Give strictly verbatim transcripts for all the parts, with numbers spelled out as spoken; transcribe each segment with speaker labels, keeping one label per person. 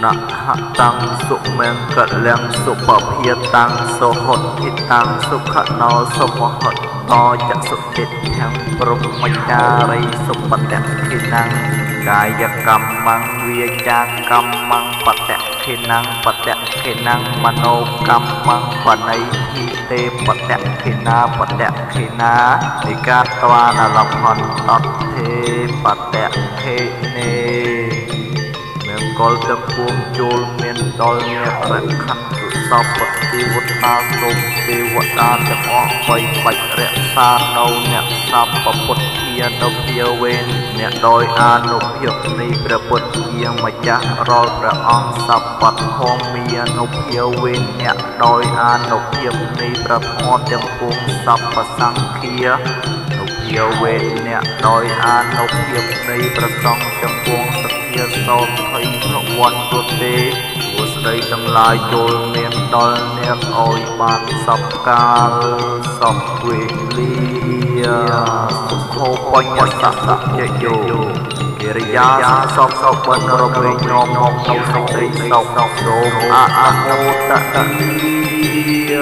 Speaker 1: นะหะตังสุเมงกะเลงสุปะเพียตังโสหดทิตังสุขโนสมหดต่อจะสุติแห่งปรุมจาริสุปเตทินังกายกรรมังวิจากรรมังปเตทินังปเตทินังมโนกรรมังปนัยทิเตปเตทินาปเตทินานิกาตวานาลพันตัตเทปเตเทเนกอลตะพูมจูลเมียนดอลเนียประคันสุสอบปฏิวัติตาสมเทวดาจะออกไปไปเรียสาโนเนี่ยสัมปปุตเทียนเพียเวนเนี่ยโดยอานุเพียในประปุตเทียมาจากรอพระองค์สัพปัตหอมมีอนุเพียเวนเนี่ยโดยอานุเพียในประพอจำปุงสัพปสังเคียเพียวเวเนี่ยโดยอานุเพียบในประสงค์จำพวงสักเยโสไทยพระวันตุเตอุสไดทั้งหลายโจลเมียนดอลเนี่ยออยบานสับกาลสับเวลียสุโคปัญญาสัสเจโยกิริยาสอบสอบบนระเบิดนอมนอมนอมสิสอบสอบโสมอาโมตะตะเลีย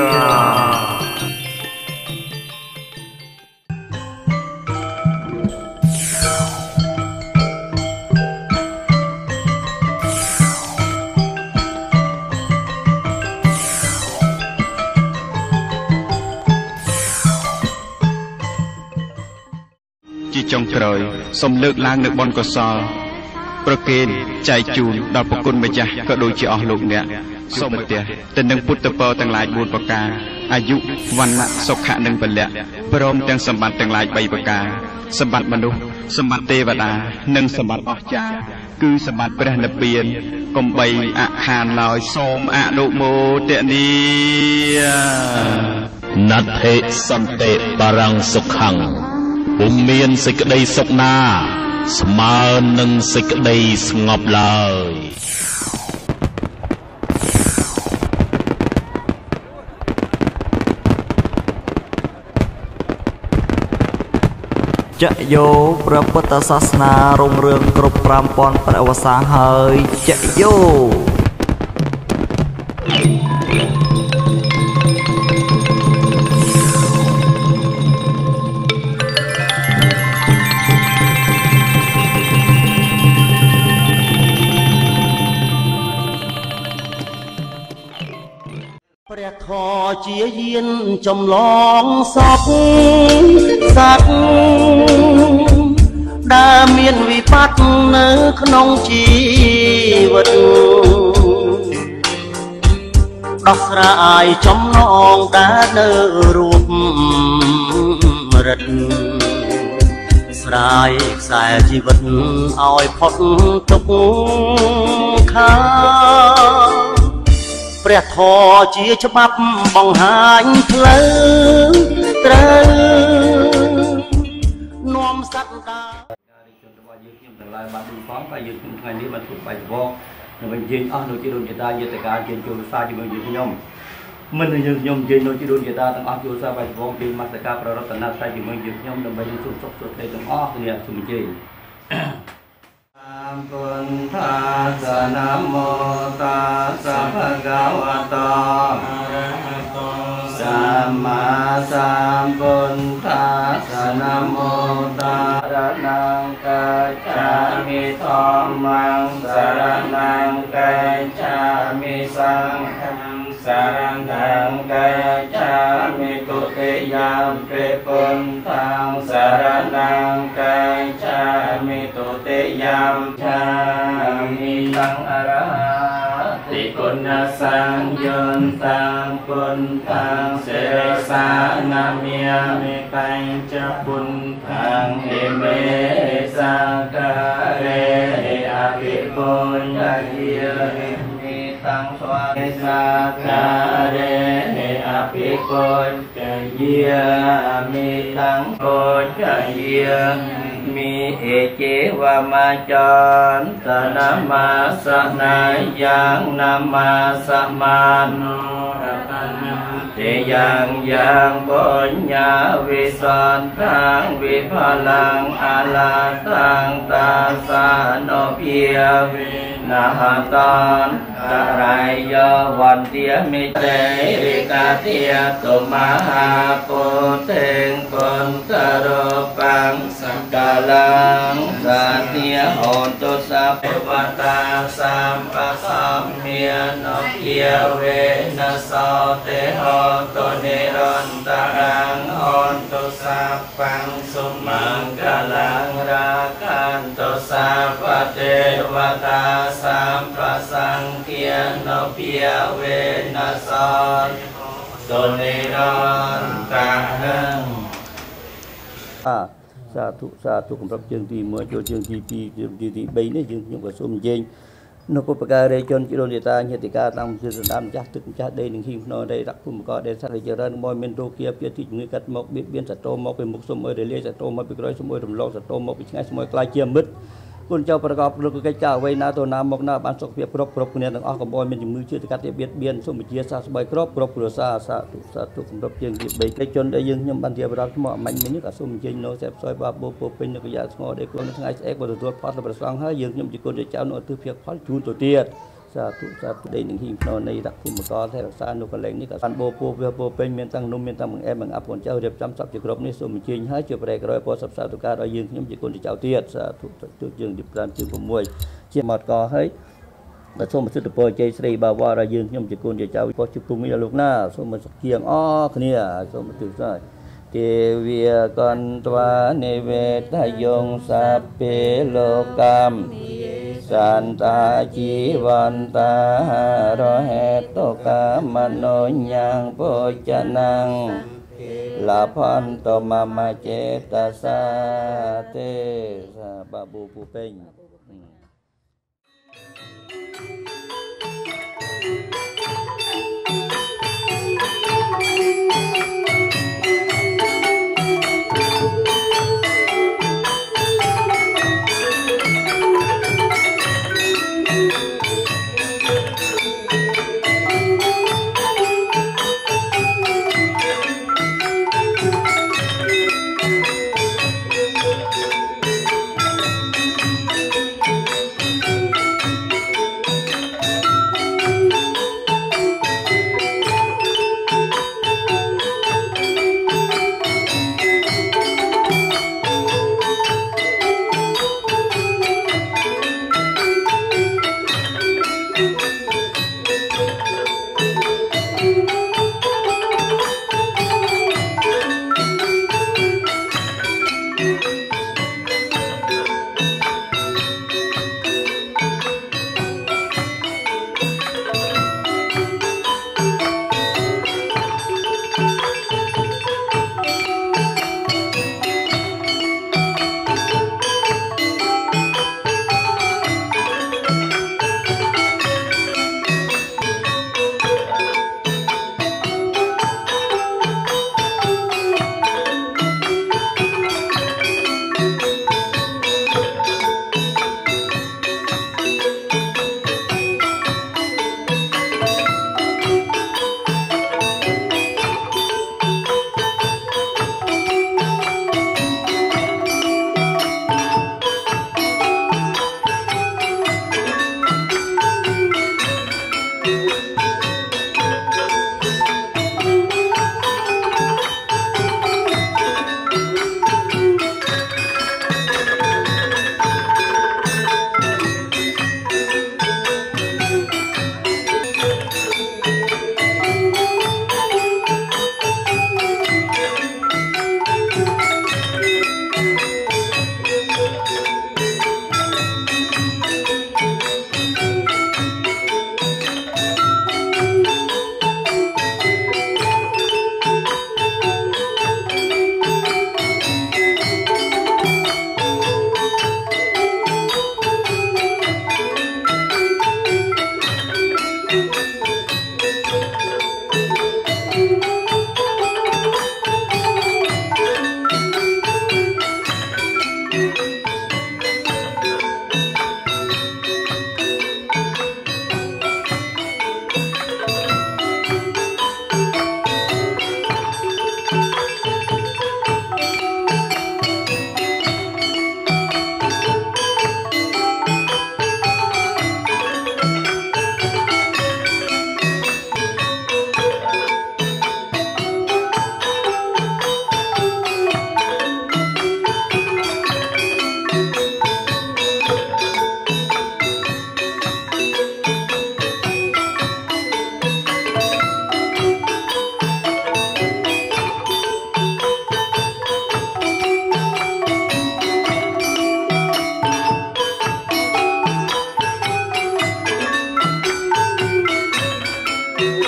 Speaker 2: จงกรอยสมเลิกล้างนึกบนกศลประเกณฑ์ใจจูนดอกประกุลมาจากก็โดยจีออกลูกเนี่ยสมเตียแต่หนึ่งพุทธเปอต่างหลายบุญประการอายุวันละสุขะหนึ่งเป็นแหละพร้อมจังสมบัติต่างหลายใบประการสมบัติมนุษย์สมบัติเทวดาหนึ่งสมบัติออกจากคือสมบัติประนเปลี่ยนกมใบอาคารลอยโสมอนุโมเตนี
Speaker 3: นัตเทสันเตปรังสุขังบุมเมียนสิกได้สุกนาสมาหนึ่งสิกได้สงบเลย
Speaker 1: จะโยพระพุทธศาสนารุ่งเรืองกรุบปรามปอนประวัติศาสตร์เฮยจะโย
Speaker 4: พอเจียเยียนจำลองสอกสักดาเมียนวิปัตเนื้อขนมชีวิตดอกสายจำลองดาเนื้อรูปรัดสายสายชีวิตเอาพอดทุกขาเปรียบทอเจียฉบับบังหายเพลิงเตรนวมสัตตาการจนว่ายืดยิ่งแต่ลายบาดูฟ้องไปยืดไงนี้มันถูกไปวอกแต่มันยืนอ๋อโดยที่โดนจิตายืดแต่การยืนโจรซาจีมันยืนที่ยมมันยืนยมยืนโดยที่โดนจิตาตั้งอ๋อโจรซาไปวอกปีมัสกาประรัตนาใส่จีมันยืนยมแต่มันยืนสุดสุดสุดเลยตั้งอ๋อเนี่ยสุนจีพุทธัสสะนะโมตัสสะภะคะวะโตอะระหะโตสัมมาสัมพุทธัสสะนะโมตัสสะนังกัจฉามิธัมมังสรณังกัจฉามิสังฆังสรณังกัจฉามิตุติยามปิพุทธังสรณังกัจฉามิตุติยามชามิตังอรหัตติคุณสังยุนตังพุทธังเสสานามิยามิปัญจพุทธังเอเมสังกะเรอภิปุญญาเยมิตังสวาสักกะเรอภิปุญญาเยมิตังปุญญาเยมีเอเจวามาจันตนามาสนายังนามาสมานุรัตนะเตยังยังปุญญาวิสันทังวิภลังอาลาตังตาสานโนเพียวินนาหตอนอะไรยวันเตียมิเตริกาเตียตุมหาปุเตงปุนตโรปังสังกาลังสัตเนียโหตุสัพเพวตาสัมปัสสัมเมียนเกียเวนัสเตโหตุเนรันตรังโหตุสัพพังสุมังกาลังราคันตุสัพพเทวตาสัมปัสสังเกียนเปียเวนัสตุเนรันตรังสาธุสาธุของพระเจ้าที่เมื่อโจเจ้าที่ปีเจ้าที่ที่ใบนี้จึงยังว่าสมเจงนกปกาเรจนจิโรนิตาเหติกาตามสื่อสารจักตึกจักได้หนึ่งหิ้งนอได้รักผู้มกอได้สัตว์เจริญมอยเมนโตเกียเปียที่มือกัดหมกเบียดเบียนสัตว์โตหมกเป็นมุกสมอยเดลีสัตว์โตหมกเป็นร้อยสมอยรำลองสัตว์โตหมกเป็นไงสมอยกลายเจียมมิดคุณเจ้าประกอบลูกเจ้าไว้นาตัวน้ำมกนาบานสกเพียบครบครบคุณเนี่ยต้องออกกับบอยมันจะมือชื่อตะกัดเบียดเบียนสมเจียซาสบายครบครบครัวซาสาธุสาธุของพระเจ้าที่ใบได้จนได้ยังยังบันเทียบรักหมอมันมันนี่กับสมเจียโนเซฟซอยบาโบโปเป็นนักยาสงอได้กลอนทั้งไอซ์เอ็กบริตัวพอดประสงค์ให้ยังยังจะคนเจ้าโนตือเพียบพอดจูนตัวเตี้ยสาธุสาธุได้หนึ่งหิ้งนอนในรักผู้มกอแท้รักษาโนกแรงนี่กับการโบโปเพียบโปเป็นเมียนตั้งนุ่มเมียนตั้งมังแอบมังอับคนเจ้าเรียบจำสับจะครบนี่สมเจียให้เจ้าแปรกร้อยพอสับสาตุการเรายังยังจะคนเจ้าเตี้ยสาธุตุยังดิบรานจึงผมมวยเชี่ยหมดกอให้แต่ส้มสุดโปรเจสรีบาวาเรายืนยมจิกุลเจ้าพอจุกุมิลูกหน้าส้มสักเพียงอ้อเนี่ยส้มตื่นใจเทวีกันตัวเนเวทยงสัพเพโลกัมสันตาจีวันตาโรเหตุกามโนยังโพจนังลาพันโตมามาเจตสาเตสาบาบูปูเป่ง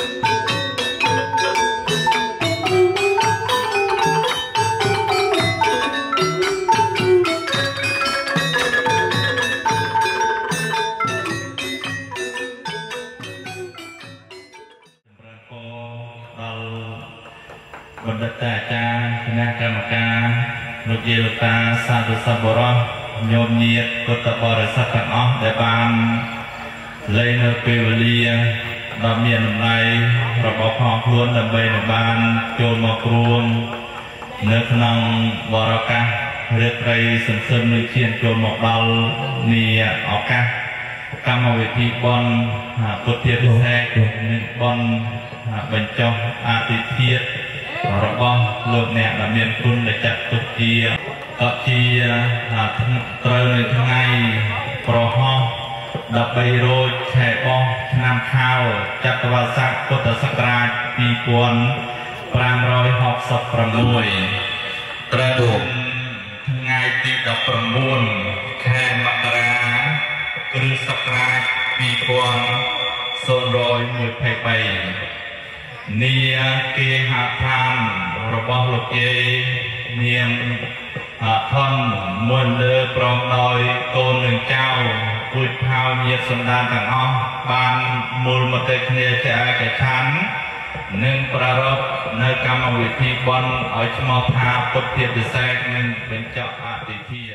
Speaker 5: បណ្ឌិតអាចារ្យគណៈកម្មការលោកយាយលោកតាសាធុសប្បុរសញោមញាតិពុទ្ធបរិស័ទទាំងអស់ដែលបានលែងនៅពេលវេលាដ៏មានតម្លៃរបស់ផងខ្លួនដើម្បីនឹងបានចូលមករួមនៅក្នុងបរិយាកាសរាត្រីសន្សឹមនឹងឈានចូលមកដល់នីឱកាសកម្មវិធីបុណ្យពុទ្ធិពិសេសនិងបុណ្យបញ្ចុះអធិធិធរបស់លោកអ្នកដែលមានគុណដែលចាត់ទុកជាតជាត្រូវនៅថ្ងៃប្រហោះដប់បីរោចខែបោះឆ្នាំខាលចត្វាស័កពុទ្ធសករាជពីរពាន់ប្រាំរយហកសិបប្រាំមួយត្រូវថ្ងៃទីដប់ប្រាំបួនខែមករាគ្រិស្តសករាជពីរពាន់សូរយមួយភេទបីនីគេហដ្ឋានរបស់លោកយាយមានថនមុនលើប្រងដោយកូននឹងចៅពូជផៅញាតិសន្តានទាំងអស់បានមូលមតិគ្នាជាឯកច្ឆន្ទនិងប្រារព្ធនៅកម្មវិធីបុណ្យឲ្យឈ្មោះថាពុទ្ធិពិសេសនិងបញ្ចុះអធិធិ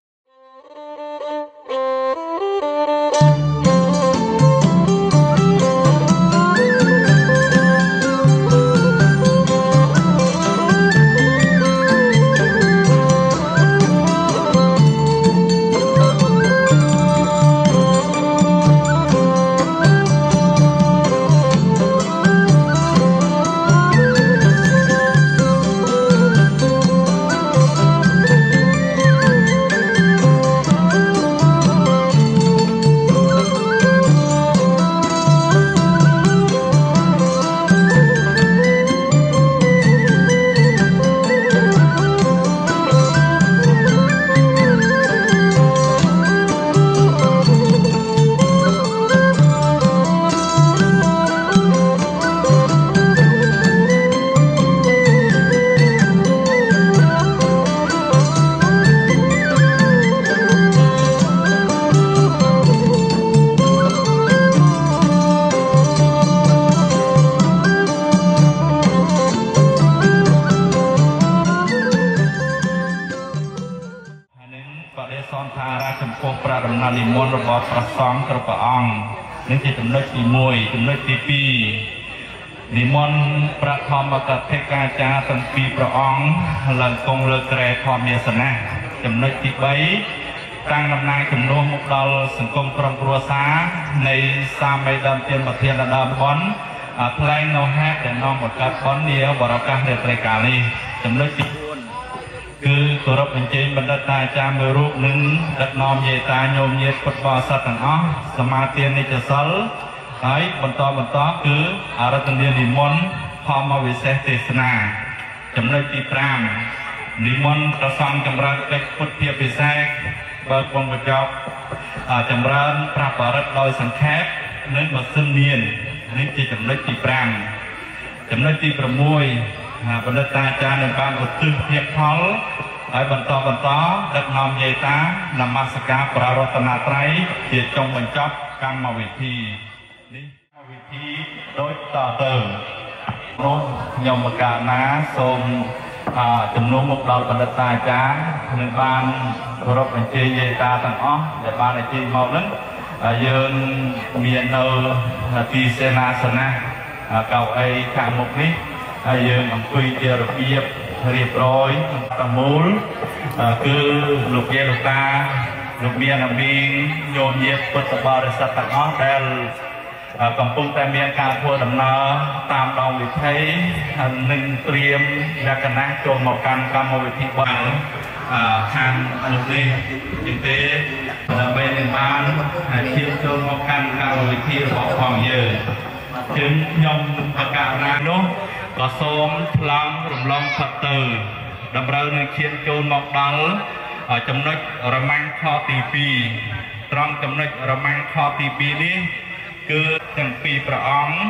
Speaker 5: និមន្តរបស់ព្រះសង្ឃគ្រប់ព្រះអង្គនេះជាចំណុចទីមួយចំណុចទីពីរនិមន្តព្រះធម្មកថាកាចារ្យទាំងពីរព្រះអង្គឡើងគង់លើគ្រែធម្មយាសនៈចំណុចទីបីតាំងតំណាងជំនួសមកដល់សង្គមក្រុមគ្រួសារនៃសាមីដើមទានប្រធានដើមបុណ្យថ្លែងនៅហេតុដែលនាំបង្កើតបុណ្យនាបរិយាកាសរាត្រីកាលនេះចំណុចទីគឺគោរពអញ្ជើញបណ្ឌិតអាចារ្យមួយរូបនិងដឹកនាំយាយតាញោមញាតិពុទ្ធបរិស័ទទាំងអស់សមាទាននិច្ចសិលហើយបន្តបន្តគឺអរតនានិមន្តធម្មវិសេសទេសនាចំណុចទីប្រាំនិមន្តប្រសង់ចម្រើនកិច្ចពុទ្ធិពិសេសបើពងកញ្ចប់ចម្រើនប្រពរិទ្ធដោយសង្ខេបនិងបសិនមាននេះជាចំណុចទីប្រាំចំណុចទីប្រាំមួយបណ្ឌិតអាចារ្យនឹងបានឧទ្ទិសភាពផលហើយបន្តបន្តដឹកនាំយាយតានមស្ការព្រះរតនត្រ័យជាចុងបញ្ចប់កម្មវិធីនេះកម្មវិធីដូចតទៅនោះខ្ញុំមកកាលណាសូមជំនុំមកដល់បណ្ឌិតអាចារ្យនឹងបានគោរពអញ្ជើញយាយតាទាំងអស់ដែលបានអញ្ជើញមកនឹងយើងមាននៅទីសេនាសនៈកៅអីខាងមុខនេះហើយយើងអង្គុយជារបៀបរៀបរយតាមមូលគឺលោកយាយលោកតាលោកមានអមីងញោមញាតិពុទ្ធបរិស័ទទាំងអស់ដែលកំពុងតែមានការធ្វើដំណើរតាមដងវិថីនិងត្រៀមលក្ខណៈចូលមកកាន់កម្មវិធីបុណ្យខាងលោកនេះជាទេដើម្បីនឹងបានឈានចូលមកកាន់កម្មវិធីរបស់ផងយើងជាងខ្ញុំបកករណានោះក៏សូមថ្លង់រំលងផុតទៅតម្រូវនឹងឈានចូលមកដល់ចំណុចរមាំងខទីពីរត្រង់ចំណុចរមាំងខទីពីរនេះគឺទាំងពីរព្រះអង្គ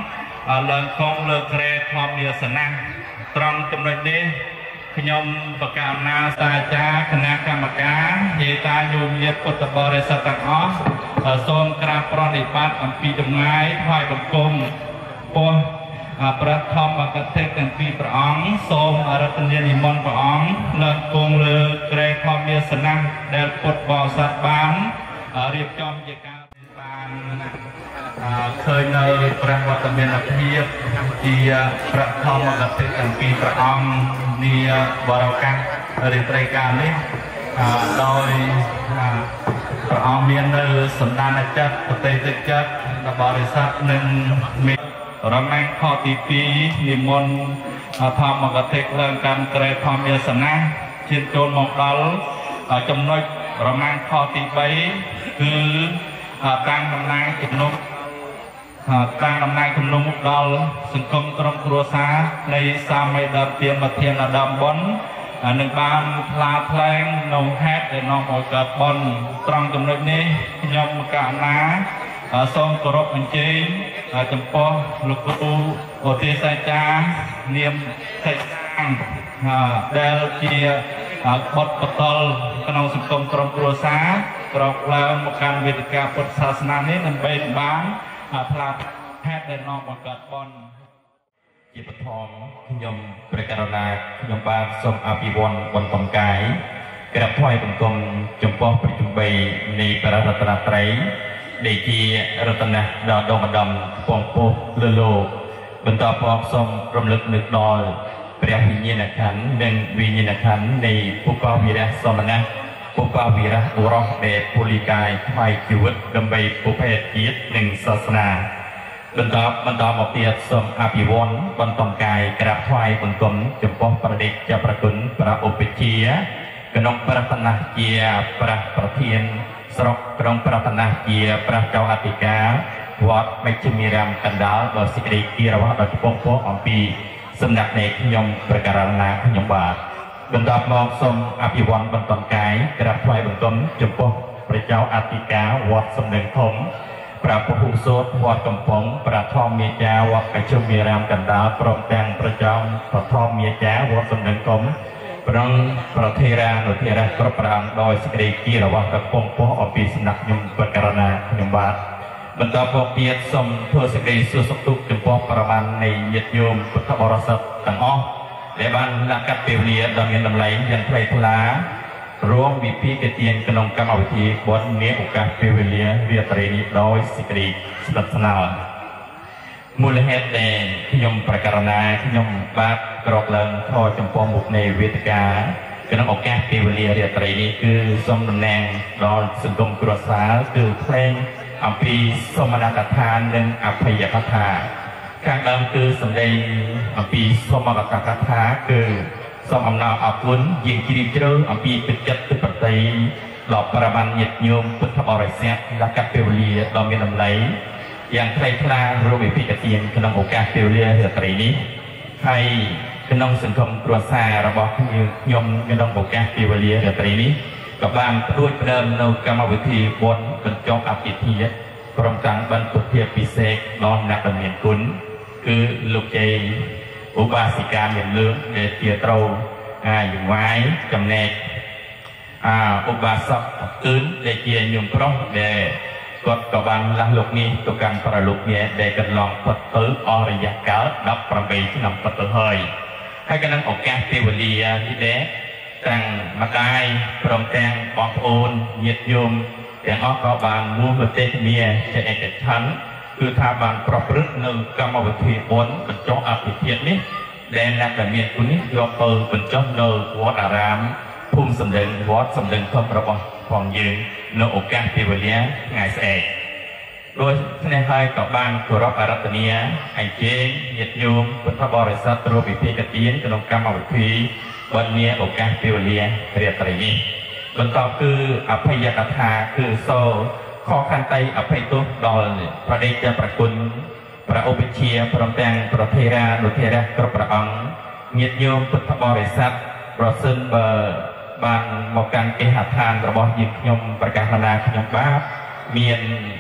Speaker 5: ឡើងកងលើក្រែធម្មយាសនាត្រង់ចំណុចនេះខ្ញុំបកករណាសាចារគណៈកម្មការយាយតាញោមញាតិពុទ្ធបរិស័ទទាំងអស់សូមក្រាបប្រណិប័តអំពីចម្ងាយថ្វាយបង្គំពោះប្រធមកថាទាំងពីរព្រះអង្គសូមអរតនានិមន្តព្រះអង្គឡើងគង់លើក្រែធម្មយាសនាដែលពុទ្ធបរិស័ទបានរៀបចំជាការបានឃើញនៅព្រះវត្តមានភាពជាប្រធមកថាទាំងពីរព្រះអង្គនាបរិកាសរាត្រីកាលនេះដោយព្រះអង្គមាននៅសម្ដានចិត្តប្រទេសទឹកចិត្តបរិស័ទនិងមេរមែងខទីពីរនិមន្តធម្មកថាឡើងកាន់ក្រែធម្មយាសនាឈានចូលមកដល់ចំណុចរមែងខទីបីគឺតាំងតំណែងជំនុំតាំងតំណែងជំនុំដល់សង្គមក្រុមគ្រួសារនៃសាមីដើមទានប្រធានអាដាមបុននឹងបានផ្លាថ្លែងនៅហេតុដែលនាំឲ្យកើតបុណ្យត្រង់ចំណុចនេះខ្ញុំកណាសូមគោរពអញ្ជើញចំពោះលោកគ្រូឧទ្ទេសចារ្យនាមសេចក្ដីដែលជាបុត្របតលក្នុងសង្គមក្រុមគ្រួសារក្រោកឡើងមកកាន់វេទិកាពុទ្ធសាសនានេះដើម្បីបានផ្លាស់ហេតុដែលនាំបង្កើតបុណ្យជាបឋមខ្ញុំព្រះករុណាខ្ញុំបានសូមអភិវឌ្ឍបុណ្យកំកាយក្រាបថ្វាយបង្គំចំពោះព្រះជន្មនៃព្រះរតនត្រ័យដែលជារតនៈដ៏ដងឧត្តមពងពោះលើលោកបន្តផងសូមរំលឹកនឹកដល់ព្រះវិញ្ញាណក្ខន្ធនិងវិញ្ញាណក្ខន្ធនៃពុទ្ធវីរៈសមណៈពុទ្ធវីរៈបុរសដែលពលិកាយថ្វាយជីវិតដើម្បីពុភេទជាតិនិងសាសនាបន្តបន្តមកទៀតសូមអភិវឌ្ឍបន្តកាយក្រាបថ្វាយបង្គំចំពោះប្រដេចប្រគុណព្រះឧបជាក្នុងប្រតនជាព្រះប្រធានស្រុកក្រុងប្រតនជាព្រះចៅអធិការវត្តមេជ្ឈមីរាមកណ្ដាលដោយសេចក្តីគិរវៈដ៏ចំពោះពោះអំពីសំណាក់នៃខ្ញុំប្រការណាខ្ញុំបាទបន្តមកសូមអភិវឌ្ឍបន្តកាយក្រាបថ្វាយបង្គំចំពោះព្រះចៅអធិការវត្តសំនឹងធំព្រះពុទ្ធសូត្រវត្តកំពង់ព្រះធម្មមេចាវត្តកជ្ឈមីរាមកណ្ដាលព្រមទាំងព្រះចៅព្រះធម្មមេចាវត្តសំនឹងធំប្រងប្រធេរានុធេរៈគ្រប់ព្រះអង្គដោយសេចក្តីគិរវៈកំពុងពោះអំពីសំណាក់ខ្ញុំប្រការណាខ្ញុំបាទបន្តមកទៀតសូមធ្វើសេចក្តីសួរសុខទុក្ខចំពោះប្រមាណនៃញាតិញោមពុទ្ធបរិស័ទទាំងអស់ដែលបានលះកាត់ពេលវេលាដ៏មានតម្លៃយ៉ាងថ្លៃថ្លារួមវិភាគទានក្នុងកម្មវិធីបុណ្យនាឱកាសពេលវេលារាត្រីនេះដោយសេចក្តីស្និទ្ធស្នាលមូលហេតុដែលខ្ញុំប្រការណាខ្ញុំបាទក្រោកឡើងធរចំពោះមុខនៃវេទិកាក្នុងឱកាសពេលវេលារាត្រីនេះគឺសូមតំណាងដល់សង្គមគ្រួសារគឺភ្លេងអំពីសមណកថានិងអភ័យកថាខាងដើមគឺសម្ដែងអំពីសមណកថាគឺសូមអំណរអគុណយើងជ្រាបជ្រៅអំពីទឹកចិត្តទឹកប្រតិដល់ប្រមាណញាតិញោមពុទ្ធបរិស័ទដែលកាត់ពេលវេលាដ៏មានតម្លៃយ៉ាងថ្លៃថ្លារួមវិភាគទានក្នុងឱកាសពេលវេលារាត្រីនេះហើយក្នុងសង្គមគ្រួសាររបស់ខ្ញុំក្នុងឱកាសពេលវេលារាត្រីនេះក៏បានរួចផ្ដើមនៅកម្មវិធីបុណ្យបញ្ចុះអភិធិព្រមទាំងបានពុទ្ធិពិសេសដល់អ្នកដែលមានគុណគឺលោកជ័យឧបាសិកាមានលឿងដែលជាត្រូវអាយវាយចំណែកអាឧបាសកគឺដែលជាញោមប្រុសដែលគាត់ក៏បានលះលោកនេះទៅកាន់ប្រលោកនេះដែលកន្លងផុតទៅអស់រយៈកាលដប់ប្រាំបីឆ្នាំផុតទៅហើយហើយក៏នឹងឱកាសពេលវេលានេះដែរទាំងម្ដាយព្រមទាំងបងប្អូនញាតិញោមទាំងអស់ក៏បានរួមប្រទេសគ្នាជាឯកច្ឆន្ទគឺថាបានប្រព្រឹត្តនៅកម្មវិធីបុណ្យបញ្ចុះអភិធិនេះដែលអ្នកដែលមានគុណនេះយកទៅបញ្ចុះនៅវត្តអារាមភូមិសំដេញវត្តសំដេញធំរបស់ផងយើងនៅឱកាសពេលវេលាថ្ងៃស្អែកដោយនេះហើយក៏បានគោរពអារាធនាអញ្ជើញញាតិញោមពុទ្ធបរិស័ទរួមពិធីទានក្នុងកម្មវិធីបុណ្យនាឱកាសពេលវេលារាត្រីនេះបន្តគឺអភ័យកថាគឺសូខខន្តីអភ័យទោសដល់ប្រដេចប្រគុណព្រះឧបជាព្រមទាំងប្រធេរានុធេរៈគ្រប់ព្រះអង្គញាតិញោមពុទ្ធបរិស័ទប្រសិនបើបានមកកាន់គេហដ្ឋានរបស់យើងខ្ញុំប្រកាសណាខ្ញុំបាទមានប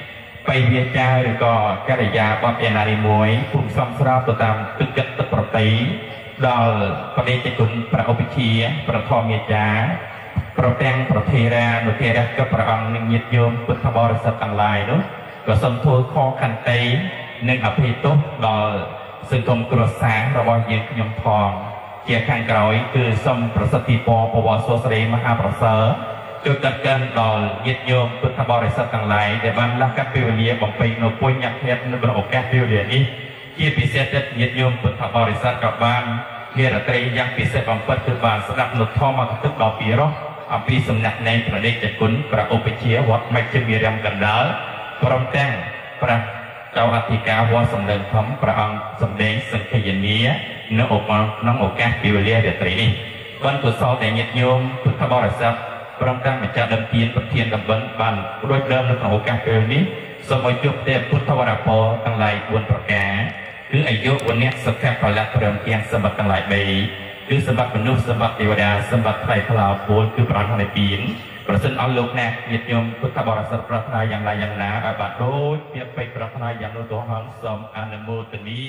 Speaker 5: bay bia cha rồi có cái đại gia bắp em này muối cùng xong sau tụi tam tức chất tức bậc tí đó có đây chỉ cùngประอภิชีประทอมยาประแตงประเทราโนเทระก็ประอังนึงยิดโยมพุทธบริษัทต่างหลายเนาะก็สมทบข้อขันเตยนึงอภิตุต่อซึ่งกรมกรสางระบายยิงยมทองเกี่ยขันกร้อยคือสมประสิทธิปปวสสรีมหาประเสริฐจุดตัดกันต่อยิดโยมพุทธบริษัทต่างหลายแต่บ้านลักกัปปิวเลียบอกไปโนปุญญาเทศในบริโภคแก่ปิวเลียนี้ที่พิเศษยิดโยมพุทธบริษัทกับบ้านเฮียระเตยยังพิเศษบางปัจจุบันสำหรับหนุดทอมาทึกดอกปีรออภิสำนักในประเด็จกุลประอุปเชียวัดไม่จะมีเรื่องกันแล้วพร้อมแจ้งประเจ้าอธิการวัดสำเร็จพร้อมประอังสำเร็จสังเกตนี้เนื้ออกมาน้องอกแก้ปิวเลียเดตรีนี่วันตุสาวแต่ยิดโยมพุทธบริษัทพร้อมกันมาจากดำเทียนประเทียนดำบันบันโดยเริ่มในของอกแก้ปิวนี้สมัยยุคเทพพุทธวรปอตั้งหลายบนประกาคืออายุวันนี้สักแค่ประหลัดเริ่มเทียนสมบัติตั้งหลายใบคือสมบัติมนุษย์สมบัติเทวดาสมบัติไตรพลาวโพลคือปราณในปีนประสิทธิ์เอาลูกแน่ยิดยมพุทธบริษัทปรารถนาอย่างไรอย่างหนาอาบัติโดยเพียบไปปรารถนาอย่างโน้ตตัวหังสมอนุโมทนี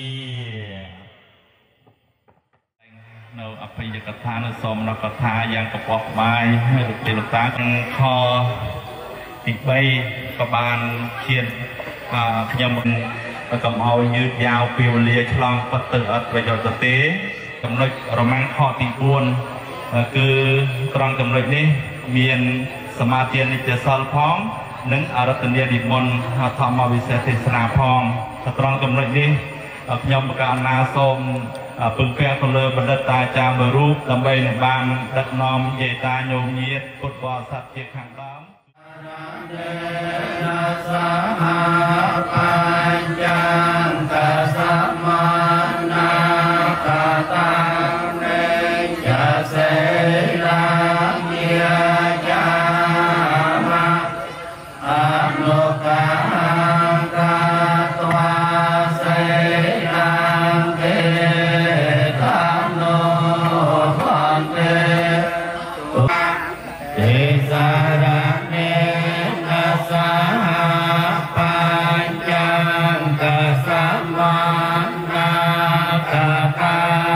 Speaker 5: នៅអភិយកថានៅសូមនៅកថាយ៉ាងកបោះក្បាយហើយលោកលោកតាខទីបីក៏បានឈានខ្ញុំកុំឲ្យយឺតយ៉ាវពេលវេលាឆ្លងប៉ុតទៅអត់ប្រយោជន៍ទេចំណុចរមាំងខទីបួនគឺត្រង់ចំណុចនេះមានសមាទាននិច្ចសិលផងនិងអរតនីនិមន្តធម្មវិសេសទេសនាផងត្រង់ចំណុចនេះខ្ញុំប្រកាសណាសូមពឹងពាក់ទៅលើបណ្ឌិតតាចារ្យមួយរូបដើម្បីនឹងបានដឹកនាំយាយតាញោមញាតិពុទ្ធបរិស័ទជាខាងដើមបញ្ញន្តសមានាកតានេយសេលាញាយាមៈអនុកាកាតវ៉ាសេលាកេតានោភន្តេទេសារនេនសហបញ្ញន្តសមានាកតា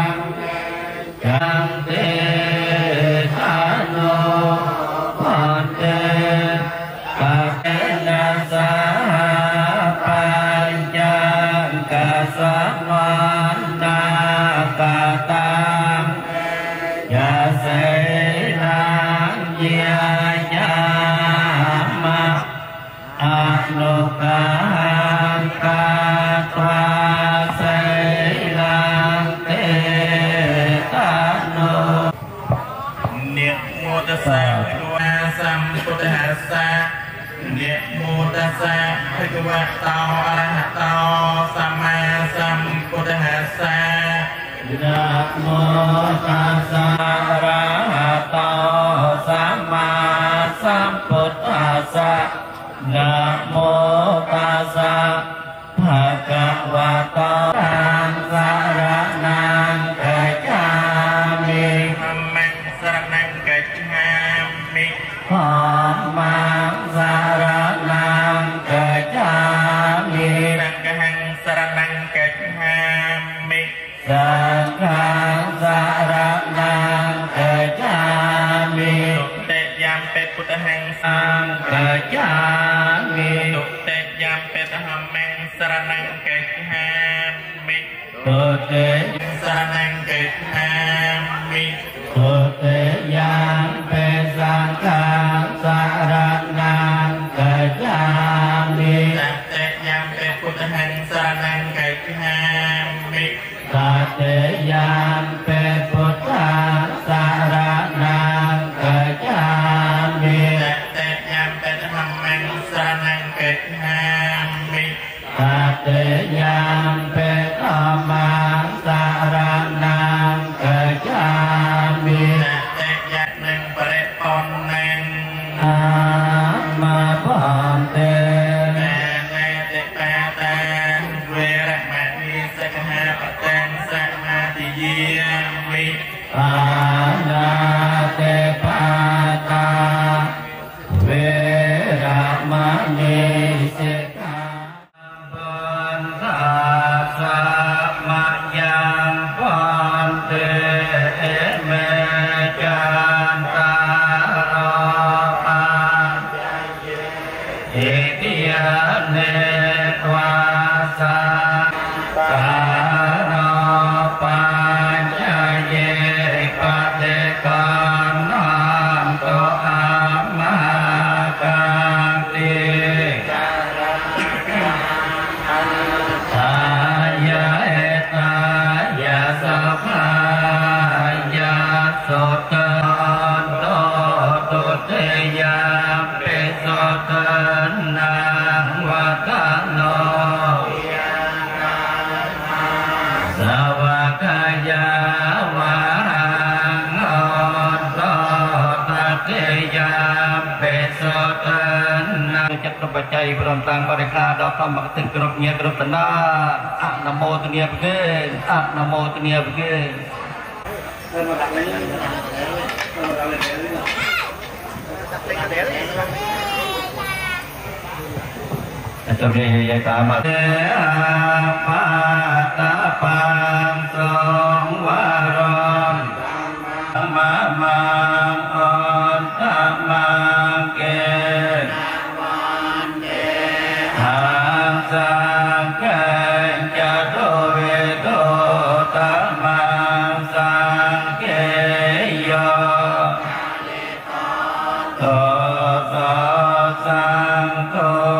Speaker 5: ចាំទេថានោភន្តេបកេនសហបញ្ញន្តសមានាកតាយាសេនាយាយាមៈអនុកាកាត្វាសេលាកេតានោនិមោទសាភគវតាសម្ពុទ្ធហាសានិមោទសាភគវតោអរហតោសម្មាសម្ពុទ្ធហាសាนะโมตัสสะอะระหะโตสัมมาสัมพุทธัสสะนะโมตัสสะภะคะวะโตอะระหะนังกัจฉามิธัมมังสรณังกัจฉามิธัมมังสรณังกัจฉามิสังฆังสรณังกัจฉามิสังฆังสรณังกัจฉามิตุเตยามเปพุทธังสังกัจฉามิตุเตยามเปธรรมังสรณังกัจฉามิตุเตสรณังกัจฉามิตุเตยามเปสังฆังสรณังกัจฉามิตุเตยามเปพุทธังสรณังกัจฉามิตัตเตยามเปพุทธังสรณังกัจฉามิตัตเตยามเปธัมมังสรณังกัจฉามิตัตเตยามเปธัมมังสรณังกัจฉามิตัตเตยะนังปริปันนังอามาพันเตอานาเตปาตาเวรมณีสิกขา
Speaker 4: วะกายาวาหังออนโตตัดเตยามเปโสตันนาจักรปัจจัยพร้อมต่างบริการดอกธรรมกถึงกรบเงียกรบตนาอะนะโมตเนียบเกณอะนะโมตเนียบเกณจะเรียกยายตามาเตอาตาปังสงวารอนมามังอันตมังเกทางสังเกจะโตเวโตตมังสังเกโยโตโตสังโฆ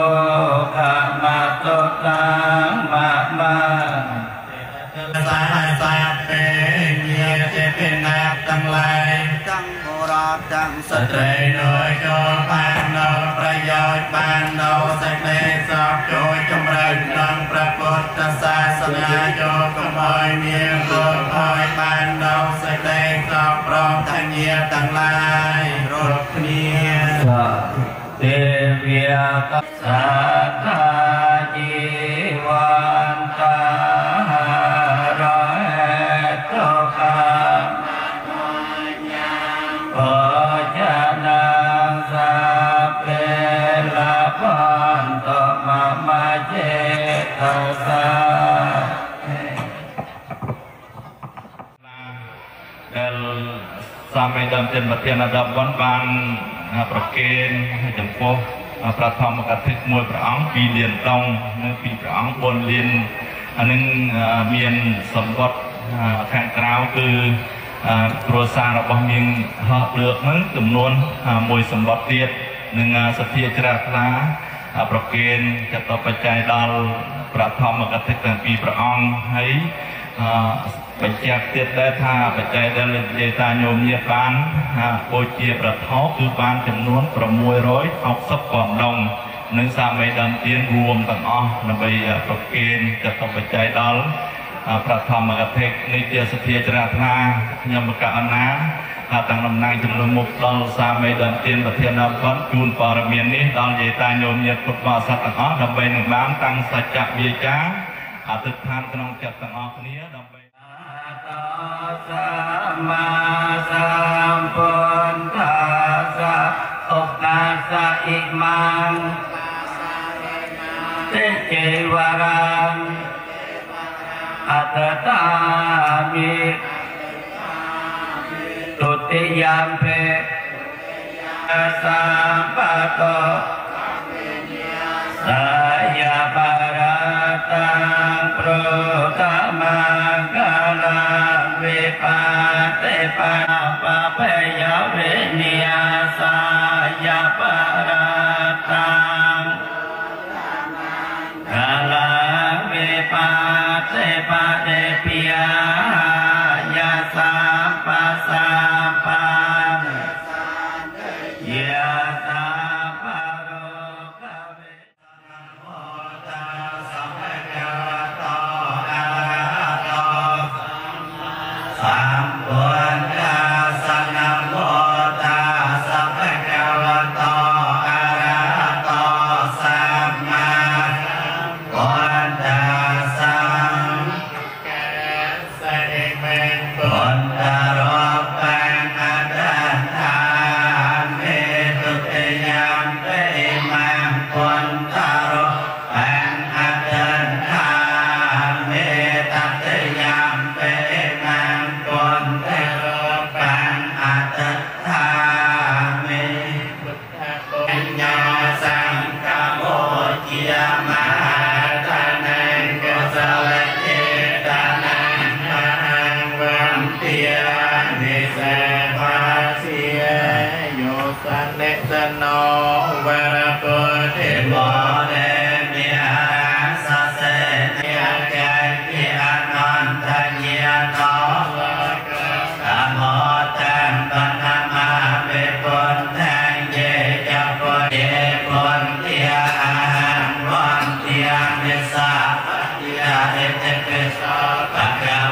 Speaker 4: ตังมามาสายสายเป็นเยียเจเป็นนับตั้งหลายตั้งโบราณตั้งสตรีโดยโจปานโนประโยชน์ปานโนสักเดสอบโจยจำเริญดังพระพุทธศาสนาโยกมอยเมียงโดยคอยปานโนสักเดสอบพร้อมทั้งเยียตั้งหลายรถเนียเทวียกัสสะทาจีวันตาหะโตคาโอจานังสัพเพละพันโตมามาเจตัสสะដែលសាមេដើមចិនប្រធានអាដាមវ៉ាន់បានប្រកេនចំពោះប្រធមកថាមួយព្រះអង្គពីរលានដងនិងពីរព្រះអង្គបួនលានអានឹងមានសម្បត្តិខាងក្រៅគឺគ្រួសាររបស់នាងហោះលើកនឹងចំនួនមួយសម្បត្តិទៀតនិងសទ្ធាជ្រះថ្លាប្រកេនចតបច្ច័យដល់ប្រធមកថាទាំងពីរព្រះអង្គហើយបញ្ជាក់ទៀតដែរថាបច្ច័យដែលនិយាយតាញោមញាតិបានបូជាប្រថោគឺបានចំនួន660ពាន់ដងនិងសាមីដើមទៀនរួមទាំងអស់ដើម្បីប្រគេនចតុបច្ច័យដល់ប្រធមកថានេះជាសទ្ធាជ្រះថ្លាខ្ញុំកណ្ណាទាំងតំណាងចំនួនមុខដល់សាមីដើមទៀនប្រធានអបនជូនព័ត៌មាននេះដល់និយាយតាញោមញាតិពុទ្ធបរិស័ទទាំងអស់ដើម្បីនឹងបានតាំងសច្ចវិជ្ជាអធិដ្ឋានក្នុងចិត្តទាំងអស់គ្នាដើម្បីสัมมาสัมพุทธัสสะอุปนัสสะอิมังเตเจวรังอัตตามิตุติยามเพสัมปะโตสายาปาราตังโปรตมังกาลังวิปัสสปาปะเปยเวเนียสายาปาราตังกาลังวิปัสสปะเตปิยายาสัมปัสสัมปันยาสัมปะโรกเวสัมพุทธัสสะนะโมตัสสะภะคะวะโตอะระหะโตสัมมาสัมพุทธัสสะพุทธะโรปังอะดันทามิตุติยามเตมังพุทธะโรปังอะดันทามิตัตยามเตมังพุทธะโรปังอะดันทามิปัญญาสังฆโมจิยามหาทานังกุศลเจตานังมหังวันเตียนิเสภาเสียโยสันเนสโนวรปุถิโมเดมิอาสเสเนียแกกิอนันทเนียโนธโมตังปัณมาเปปุณทังเยจะปุเยปุณเตียอาหังวันเตียมิสาปฏิยาเอเตปิสปะกา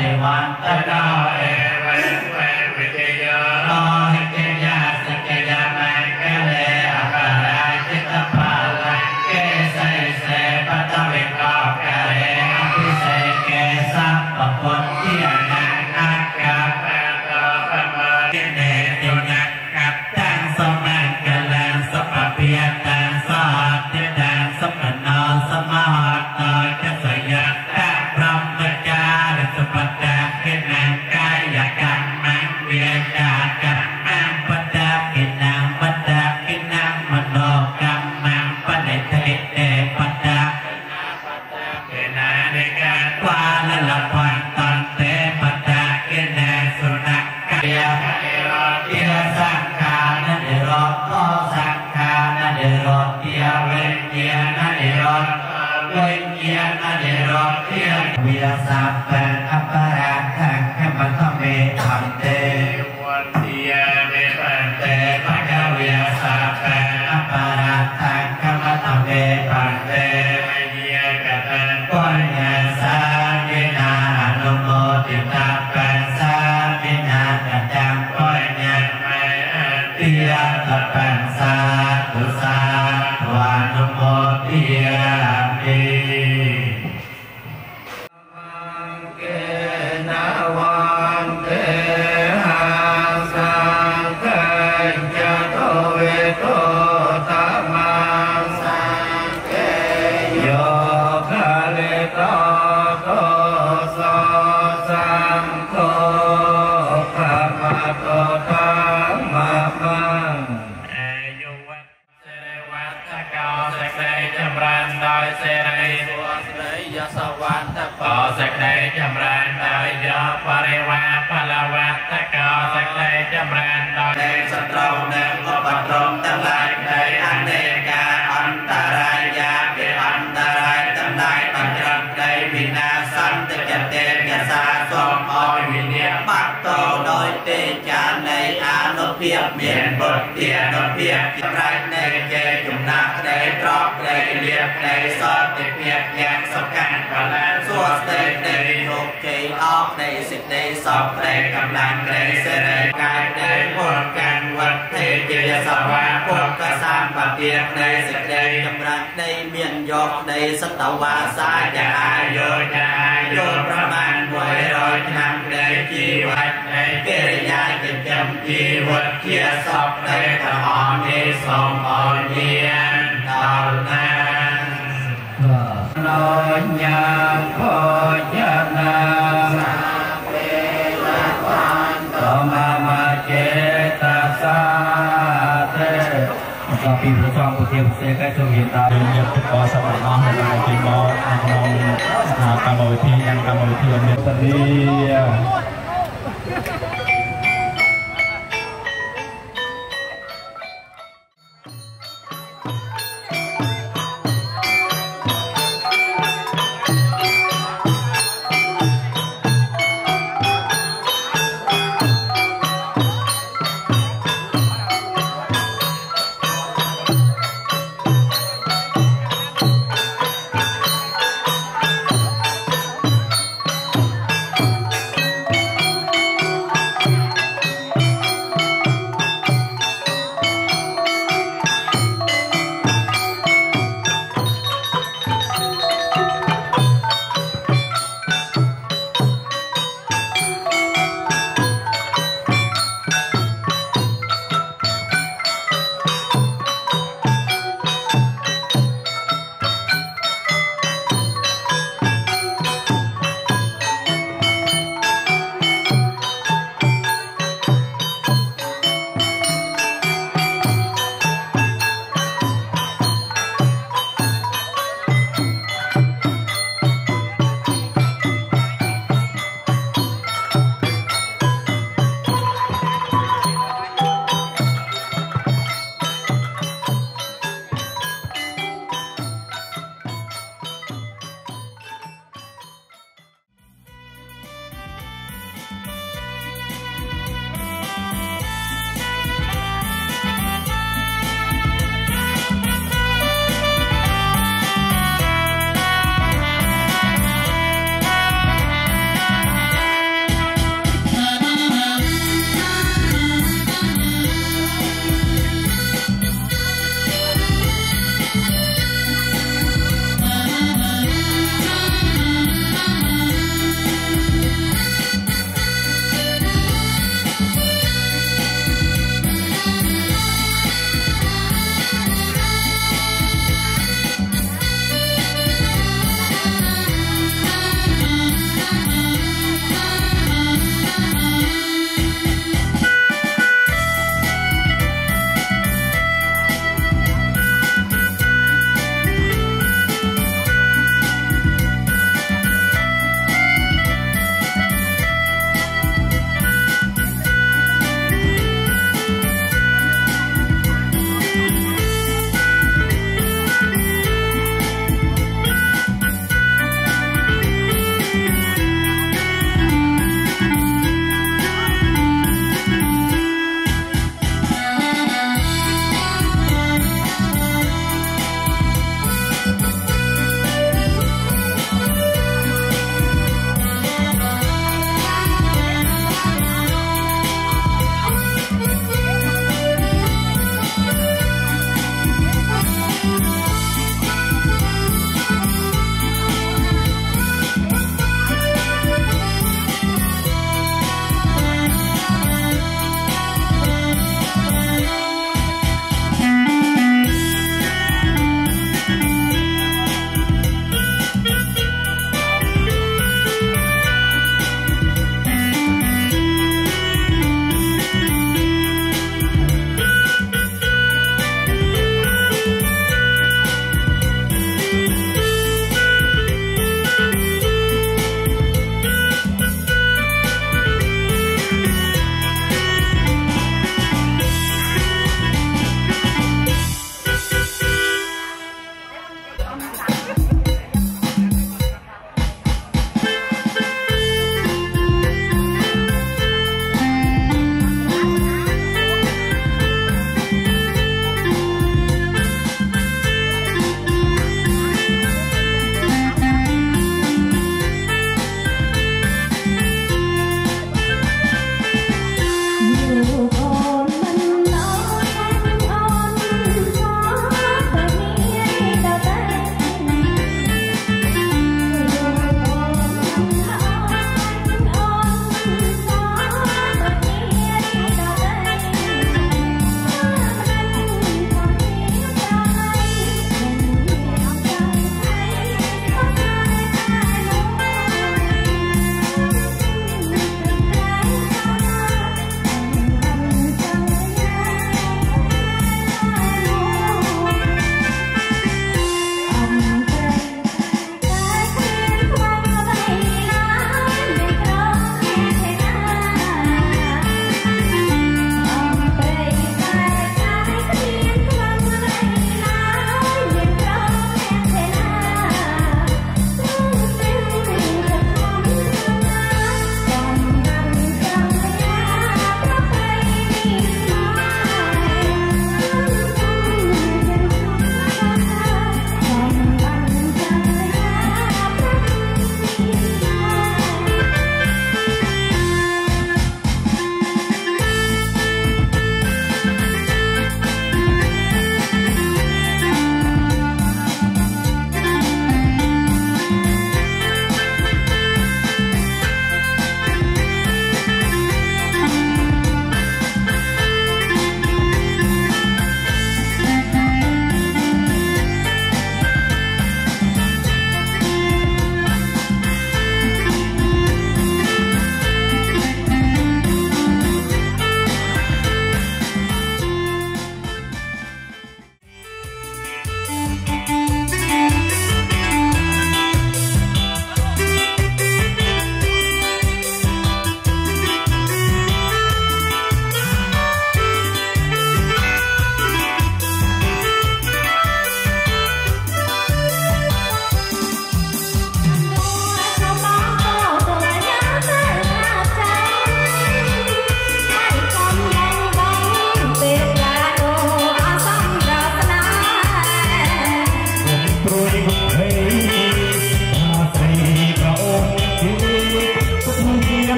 Speaker 4: ติวันตะดาเอเวเววิเทยโรหิเตยาสเกยามังเกเลอาคาราจิตปาลังเกเสเสปัตตวิโกกะเรอภิเสเกสัพพพุทธิยานังอักขะปะโตปะโมเกเนติยักขัตตังสมังกลังสปะเปียตังสหัตติตังสมโนสมหัตโตจัสยัตตะพรหมจาริสุปตะกินังกายกรรมังเวียจากรรมังปตะกินังปตะกินังมโนกรรมังปณิเทเตปตะกินานิกาวาลละพันตันเตปตะกินังสุนักกายะนิโรธิสังขารนิโรธโตสังขารนิโรธิเวญญาณนิโรธเวญญาณนิโรธิวิยาสัพเพอัปปาราทังขมัทเมพันเตวันติยาเมพันเตภะคะวิยาสัพเพอัปปาราทังขมัทเมพันเตวิญญาณกัตปุญญาสาวินาอนุโมทิตาปัสสาวินากัจจังปุญญาเมติยาตปัสสาตุสาทวานุโมทิยามิเกณวันเตหาสังฆัจโตเวโตตมังสังเกโยคะเลโตโตโสสังโฆภะมะโตธัมมะมังอายุวัตเสรวัตตะกอสเกยจำรันโดยเสรียสวัตตะปอสักใดจำรันโดยยอปริวาพลวัตตะกอสักใดจำรันโดยในสตรองเดิมก็ปัตรมทั้งหลายในอันเนกาอันตรายาเป็นอันตรายทั้งหลายปัจจัยในวินาสันตจะเตยสาสมอวิเนียปัตโตโดยเตจาในอานุเพียบเมียนบทเตียนเพียบไรในเจจุนักในตรอกในเลียบในสอดในเพียบแยกสกัดพลังส่วนในในทุกใจออกในสิทธิ์ในสอบในกำลังในเสด็จกายในพวกกันวัดเทเจยสวาพวกกสามปะเปียกในสิทธิ์ในกำลังในเมียนยกในสตวาสาจะอายุจะอายุประมาณหวยร้อยนำในจีวัดในเกริยาจะจำจีวัดเทียสอบในตะหอนิสมอเยียนเท่านั้นโนยังโคยนาสมามาเจตสาเตก็ปีผู้ฟังผู้เทียบเสกให้ทรงเห็นตาเรียบทุกข้อสมน้องให้เราเป็นมอน้องกรรมวิธียังกรรมวิธีเมียตรี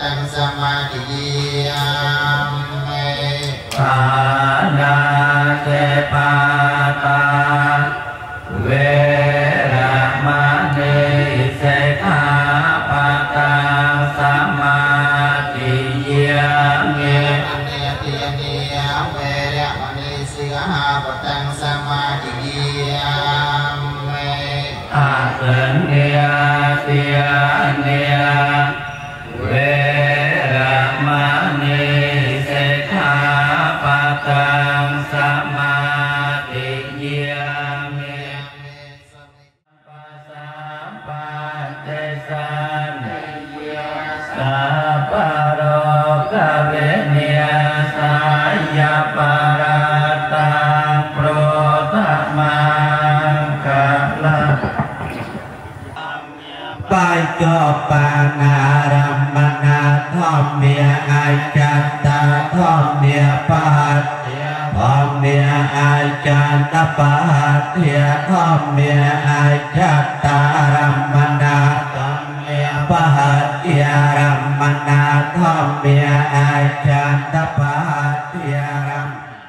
Speaker 6: ตังสมาธิยามเม
Speaker 4: ปานาเตปาตาเวระมะเนเสขาปะตังสมาธิยามเม
Speaker 6: อันเนติยเนียเวระมณีสิกขาปะตังสมาธิยามเม
Speaker 4: อาสัญญาติยาเนียเวระมะเนเสขาปะตังสมาธิยามเม ปัสสะปัจเจสันสัพพะโรกเวเนียสายาปาราตังโปรตมังกัลลาปัจจปานารัมมนาทอมเมียอาจัตตาทอมเมียปัตทอมเมียอาจันตปัตเทียทอมเมียอาจัตตารัมมนาทอมเมียปัตเทียรัมมนาทอมเมียอาจันตปัตเทียรัม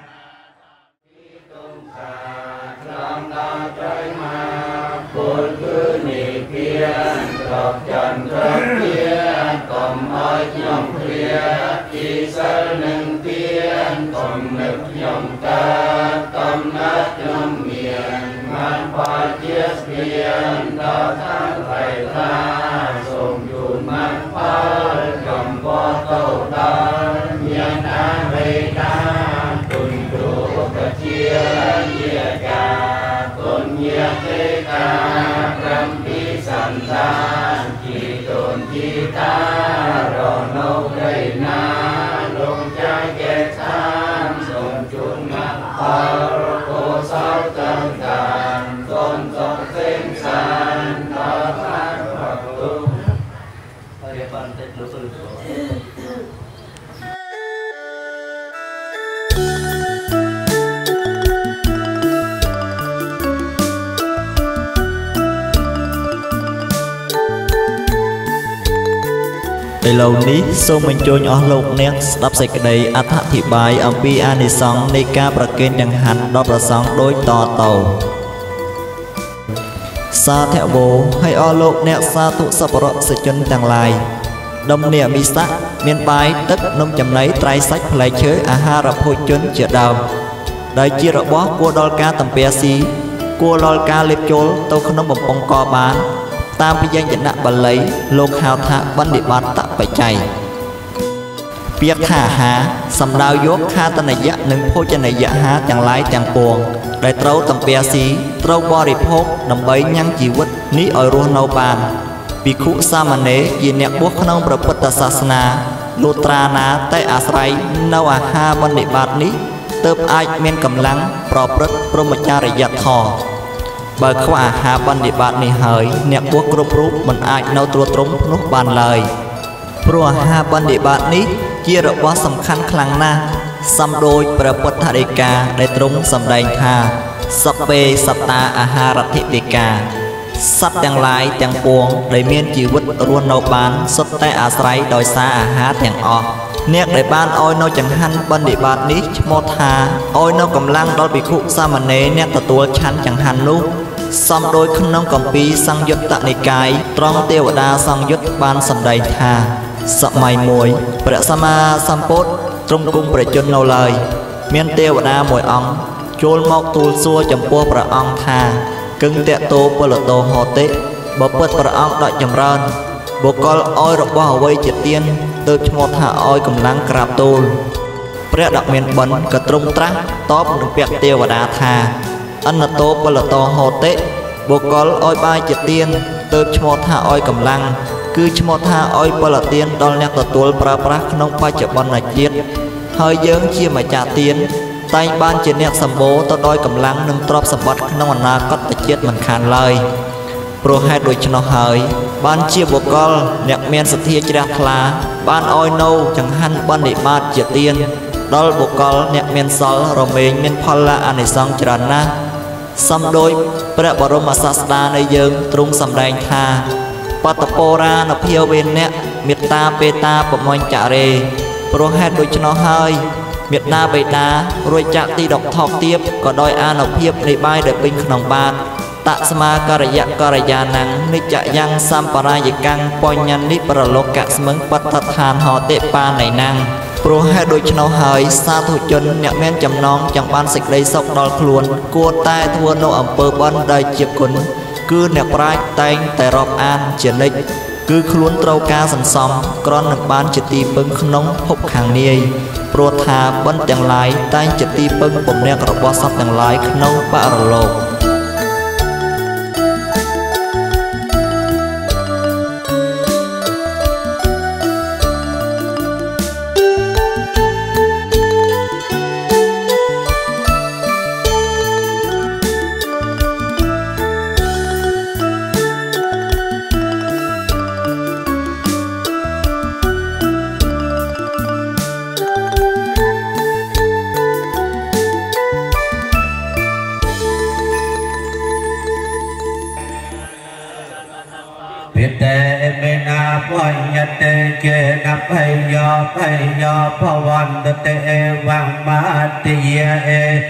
Speaker 4: บุญคือนิเพียนกับจันทร์เพียนต่อมอ้อยย่อมเพียอีสานหนึ่งเพียนต่อมนึกย่อมตาต่อมนัดย่อมเมียนมันปาเจียเพียนต่อท่านไหลตาส่งอยู่มันพาจอมบ่เต้าตาเมียนอาเวตาตุนดูกระเจียเยียกาตุนเยียเตกาพรำพิสันตานจีตนจีตารอนกไรนาลงใจแก่ท่านส่งจุนมาพารโกสาวจังการต้นสองเส้นสันตาท่านปักตุงไปบันเต็ดลุสุลุ
Speaker 1: ឥឡូវនេះសូមអញ្ជើញអស់លោកអ្នកស្ដាប់សេចក្តីអត្ថាធិប្បាយអំពីអានិសង្សនៃការប្រគេនចង្ហាន់ដល់ព្រះសង្ឃដូចតទៅសាធវោហើយអស់លោកអ្នកសាធុសប្បុរសជនទាំងឡាយដំណៀមិស័កមានបាយទឹកនំចំណីត្រីសាច់ផ្លែឈើអាហារភោជនជាដើមដែលជារបស់គួរដល់ការតំពាស៊ីគួរដល់ការលេបចូលទៅក្នុងបំពង់កបានតាមពយញ្ចនៈបាលីលោកហៅថាបណ្ឌិបាតបច្ច័យពាក្យថាអាហារសំដៅយកខាតនយៈនិងភោជនយៈអាហារទាំងឡាយទាំងពួងដែលត្រូវតំពាស៊ីត្រូវបរិភោគដើម្បីញ៉ាំងជីវិតនេះឲ្យរស់នៅបានភិក្ខុសាមណេរជាអ្នកបួសក្នុងព្រះពុទ្ធសាសនាលុត្រាណាតែអាស្រ័យនៅអាហារបណ្ឌិបាតនេះទើបអាចមានកម្លាំងប្រព្រឹត្តព្រហ្មចារិយធម៌បើខ្វះអាហារបណ្ឌិបាតនេះហើយអ្នកបួសគ្រប់រូបមិនអាចនៅត្រួតត្រងភ្នោះបានឡើយព្រោះអាហារបណ្ឌិបាតនេះជារបស់សំខាន់ខ្លាំងណាស់សំដូចព្រះពុទ្ធដីកាដែលទ្រង់សម្ដែងថាសព្ពេសត្តាអាហារធិតិកាសត្វទាំងឡាយទាំងពួងដែលមានជីវិតរស់នៅបានសុទ្ធតែអាស្រ័យដោយសារអាហារទាំងអស់អ្នកដែលបានឲ្យនៅចង្ហាន់បណ្ឌិបាតនេះឈ្មោះថាឲ្យនៅកម្លាំងដល់ភិក្ខុសាមណេរអ្នកទទួលឆាន់ចង្ហាន់នោះសំដូចក្នុងគម្ពីរសង្យុត្តនិកាយត្រង់ទេវតាសង្យុត្តបានសម្ដែងថាសម័យមួយព្រះសម្មាសម្ពុទ្ធទ្រង់គង់ប្រជជននៅឡើយមានទេវតាមួយអង្គចូលមកទូលសួរចំពោះព្រះអង្គថាគឹងតេតោពលតោហោតិបើពិតព្រះអង្គដកចម្រើនបុគ្គលឲ្យរបស់អ្វីជាទានទើបឈ្មោះថាឲ្យកម្លាំងក្រាបទូលព្រះដ៏មានបុណ្យក៏ទ្រង់ត្រាស់តបនឹងពាក្យទេវតាថាអនតោពលតោហោតិបុគ្គលឲ្យបាយជាទានទើបឈ្មោះថាឲ្យកម្លាំងគឺឈ្មោះថាឲ្យពលទានដល់អ្នកទទួលប្រើប្រាស់ក្នុងបច្ចុប្បន្នជាតិហើយយើងជាម្ចាស់ទានតែងបានជាអ្នកសម្បូរទៅដោយកម្លាំងនិងទ្រព្យសម្បត្តិក្នុងអនាគតជាតិមិនខានឡើយព្រោះហេតុដូច្នោះហើយបានជាបុគ្គលអ្នកមានសទ្ធាជ្រះថ្លាបានឲ្យនៅចង្ហាន់បណ្ឌិបាតជាទានដល់បុគ្គលអ្នកមានសល់រមែងមានផលអានិសង្សច្រើនណាស់សំដូចព្រះបរមសាស្តានៃយើងទ្រង់សម្ដែងថាបតពរានភាវេនៈ miệt ta bê ta bọc môn chạ rê pro hết đôi cho nó hơi miệt na bê đá rồi chạ ti độc thọc tiếp có đôi an học hiệp để bay để binh nòng bạc tạ sama karaya karaya nắng nít chạ yang samparaya căng poi nhan nít para lô cả smấn bắt thật hàn họ tệ pa này năng pro hai đôi chân hơi xa thủ chân nhẹ men chầm non chẳng ban sịch lấy sọc đo luôn cua tai thua nô ẩm bờ bân đầy chiếc cuốn cứ nẹp rai tay tại rọp an chiến lịch cứ luôn trâu ca sẵn xong con nập ban chỉ ti bưng nóng hộp hàng niê pro thà bân chẳng lái tay chỉ ti bưng bụng nẹp rọp bó sắp chẳng lái nóng bạ rò lộp
Speaker 4: kê nắp hay do hay do phá văn tê tê vang ma tê e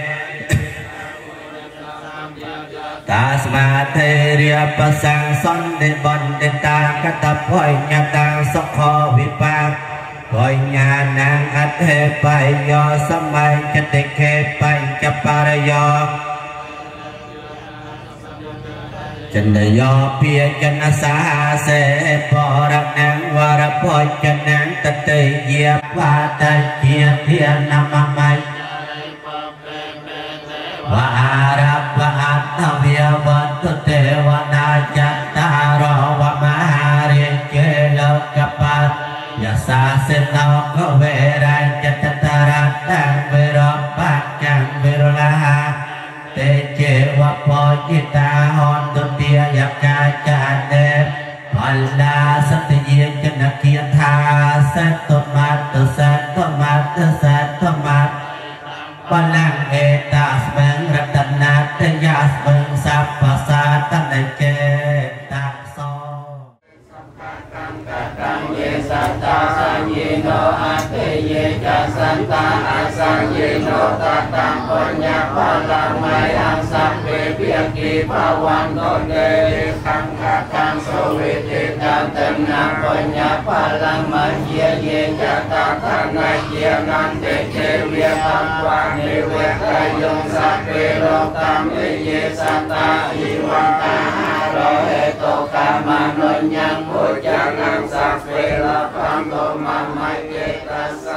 Speaker 4: ta sma tê ria pa sang son de bon de ta cát tập hỏi nhà ta sóc kho vi pa hỏi nhà nàng ắt he pai do samai cát tê kê pai chắp pa do chân đời do pia chân asa se po ra nang wa ra po chân nang tật tây diệp và tây chia thiên nam mai và ra và ta vía vật tu te wa na cha ta ro wa ma ri che lo kapa ya sa se no ko ve ra cha ta ra ta ve ro pa chang ve ro la te che wa po kita hon tu tia ya cha cha de pala sat ye chân kia tha sát to ma to sát to ma to sát to ma palang e ta smeng ratana te ya smeng sa pa sa ta ne che ta so Sang ye santa sang ye no ate ye cha santa asang ye no tatang punya palang mai asang be biaki pawan no de khang khang so we te ta tenang punya palang mai ye ye cha tatang ngai ye nan te che we tam kwang ne we kayong sa pe lo tam ye santa iwan ta ro he to kama no nyang mo jangan sampai lapang to mamai kita sa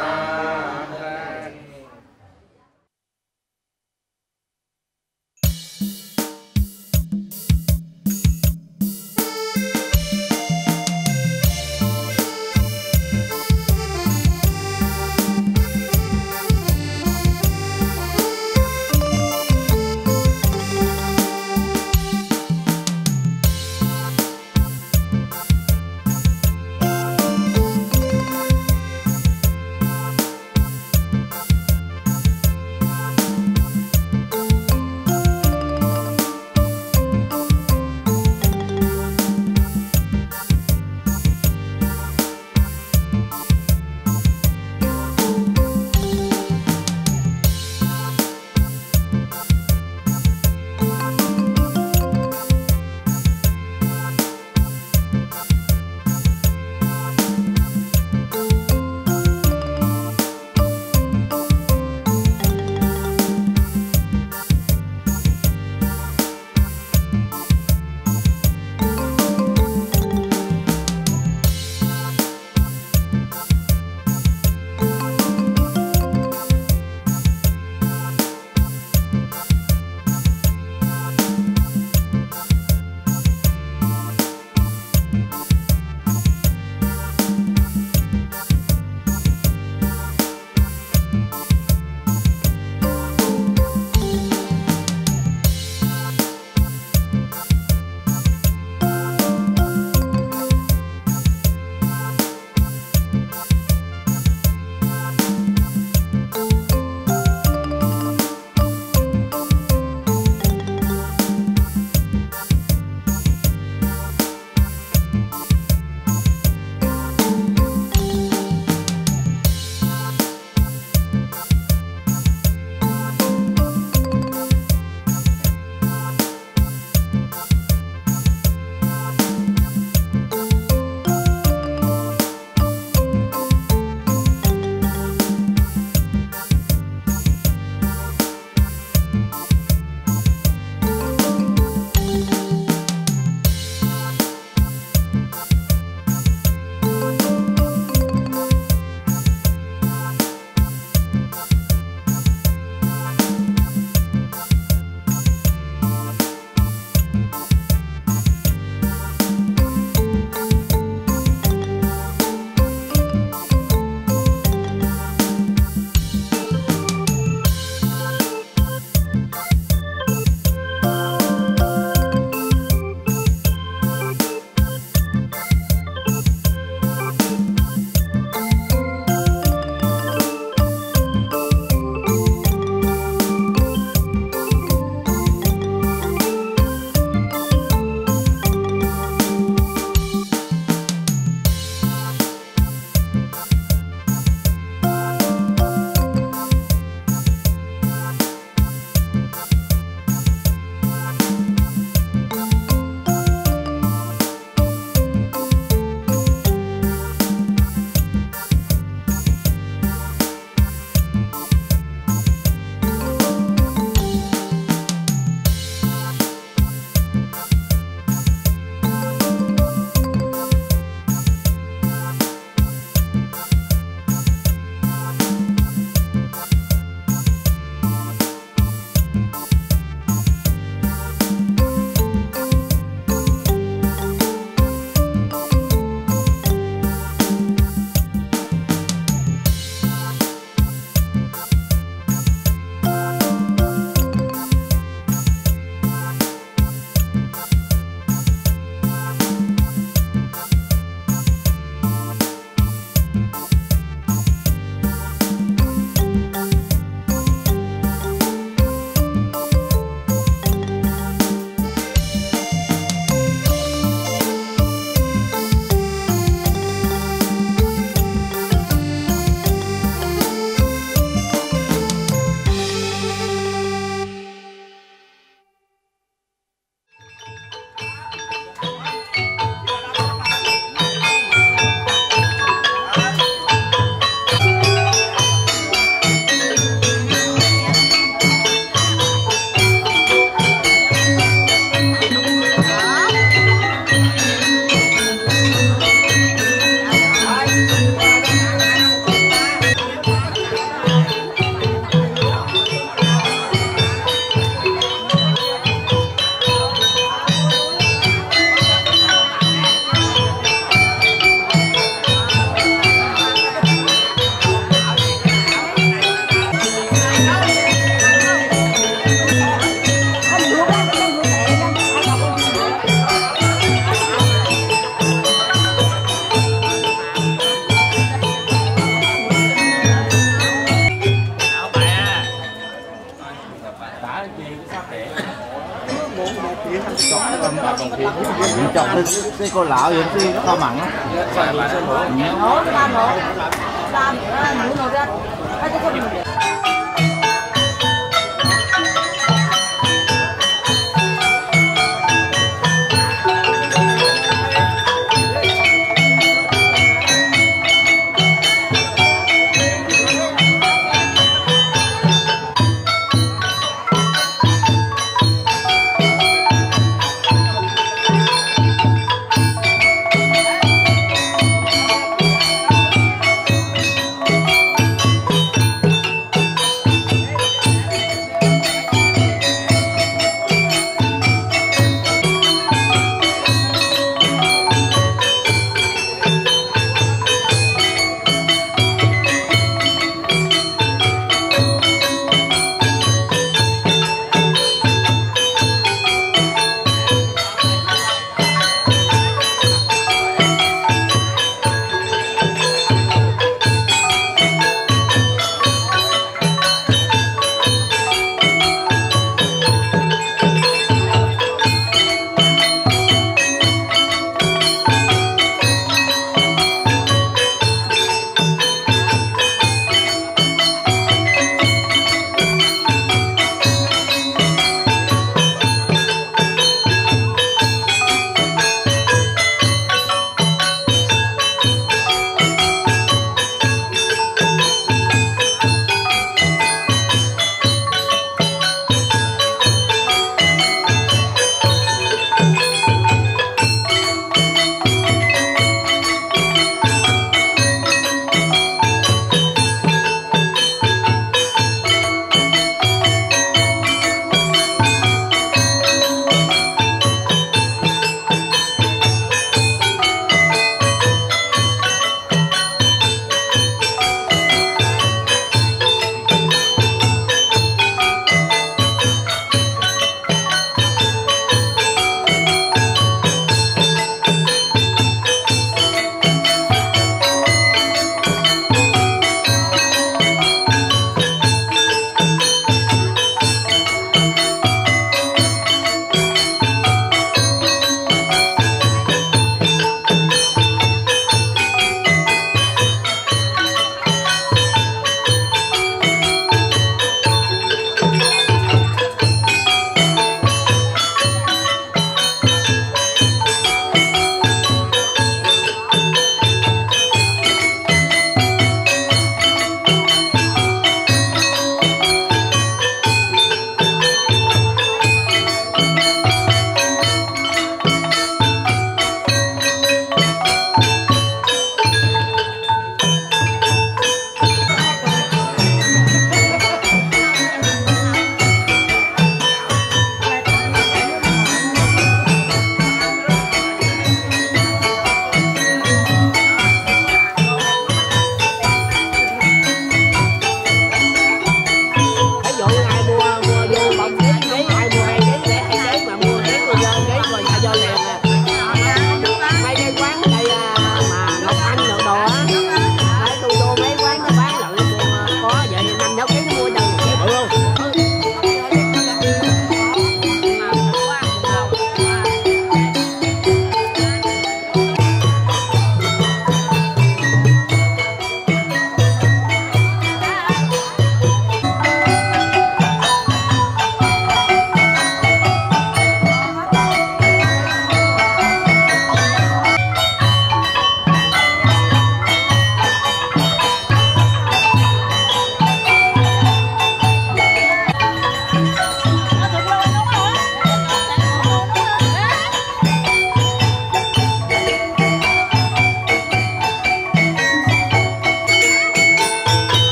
Speaker 4: chọn cái cô lão yến phi nó cao mặn á.
Speaker 7: Nó ra nó ra nó nó ra hai cái con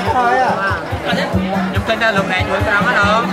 Speaker 4: thôi à.
Speaker 8: Chúng tin là lúc này chuối sao hết không?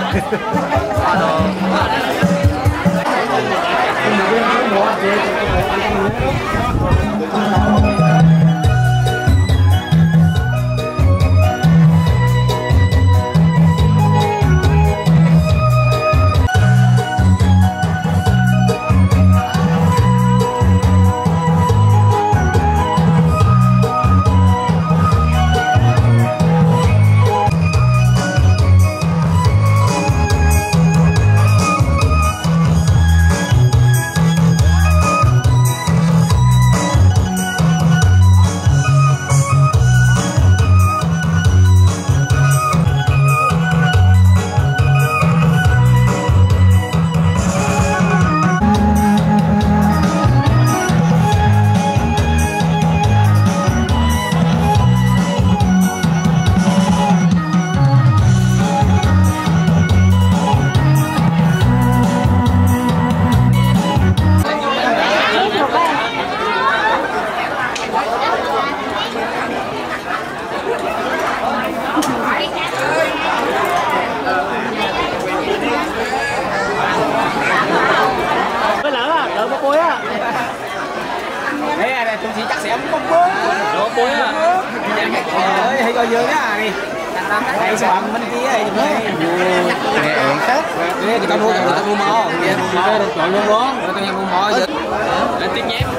Speaker 4: Hay coi dương á đi. Đây sao bạn bên kia này nghe ổn khác. Người ta mua người ta mua mò, người ta được chọn luôn đó, người ta mua mò giờ. Lên tiếp nhép.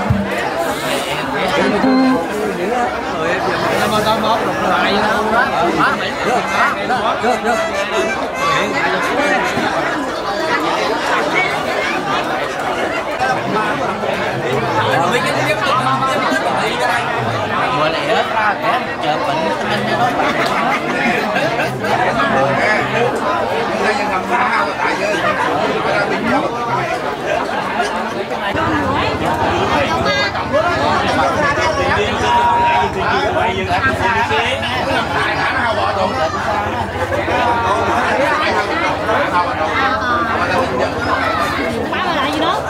Speaker 4: Rồi em mà con móc được lại luôn đó. Được, được, được.
Speaker 8: Vừa lẽ ra kẻ chờ bệnh anh nó
Speaker 7: Ba là gì đó?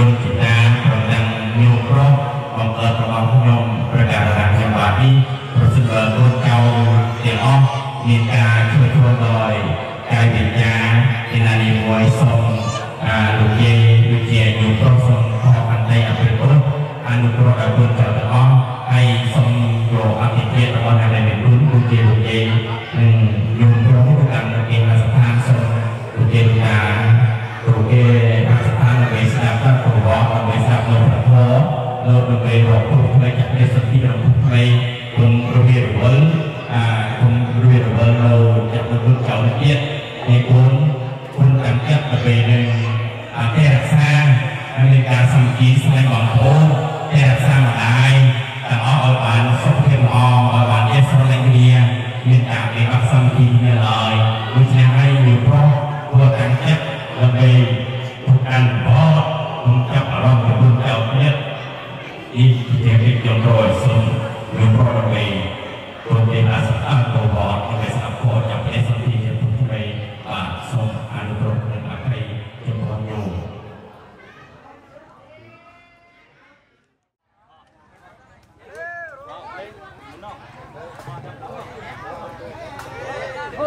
Speaker 9: ជនជាតាប្រទាំងញោមប្រុសបង្កើតរបស់ខ្ញុំប្រកាសថាខ្ញុំបាទនេះប្រសិនបើកូនចៅទាំងអស់មានការជួយធ្វើដោយកាយវិជ្ជាឯណានេះមួយសូមលោកយាយដូចជាញោមប្រុសសូមខកអន្ត័យអភិប្រុសអនុគ្រោះដល់កូនចៅទាំងអស់ហើយសូមយកអតិថិរបស់អ្នកដែលមានគុណដូចជាលោកយាយនិងញោមប្រុសទៅកាន់នៅគេស្ថានសូមលោកយាយថាព្រោះគេអស្ថានដើម្បីស្ដាប់ដល់ប្រវត្តិដើម្បីស្ដាប់នៅប្រធមលោកដើម្បីរកព្រោះផ្នែកចាក់ទេសទីរបស់ផ្នែកគុំរវារវល់អាគុំរវារវល់នៅចាក់នៅគុំចៅទៀតនេះគុំគុំតាមចិត្តដើម្បីនឹងអាទេរក្សាមានការសង្គីស្នេហ៍បងប្អូនទេរក្សាម្ដាយទាំងអស់ឲ្យបានសុខភាពល្អឲ្យបានជាស្រឡាញ់គ្នាមានការគេអត់សង្គីនៅឡើយដូច្នេះហើយមានប្រុសធ្វើតាមចិត្តដើម្បីធ្វើការបងគុំចាប់អារម្មណ៍ពីគុំចៅទៀតនេះជាវិជ្ជារយសូមមានប្រតិបត្តិព្រមទាំងអាសអាតបតដើម្បីស្ដាប់ផងចាប់ពីសន្តិជាពុទ្ធបីបាទសូមអនុគ្រោះនិងអភ័យចំពោះញោម
Speaker 7: អ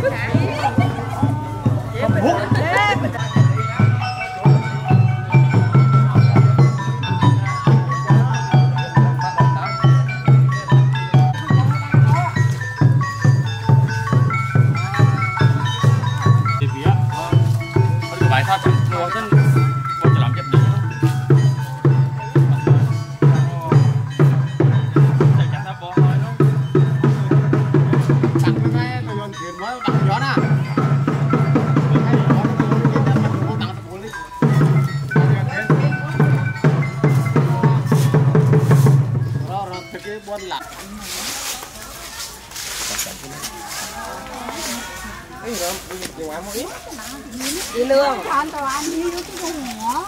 Speaker 7: Đi lương. Anh tao ăn đi cái con nhỏ.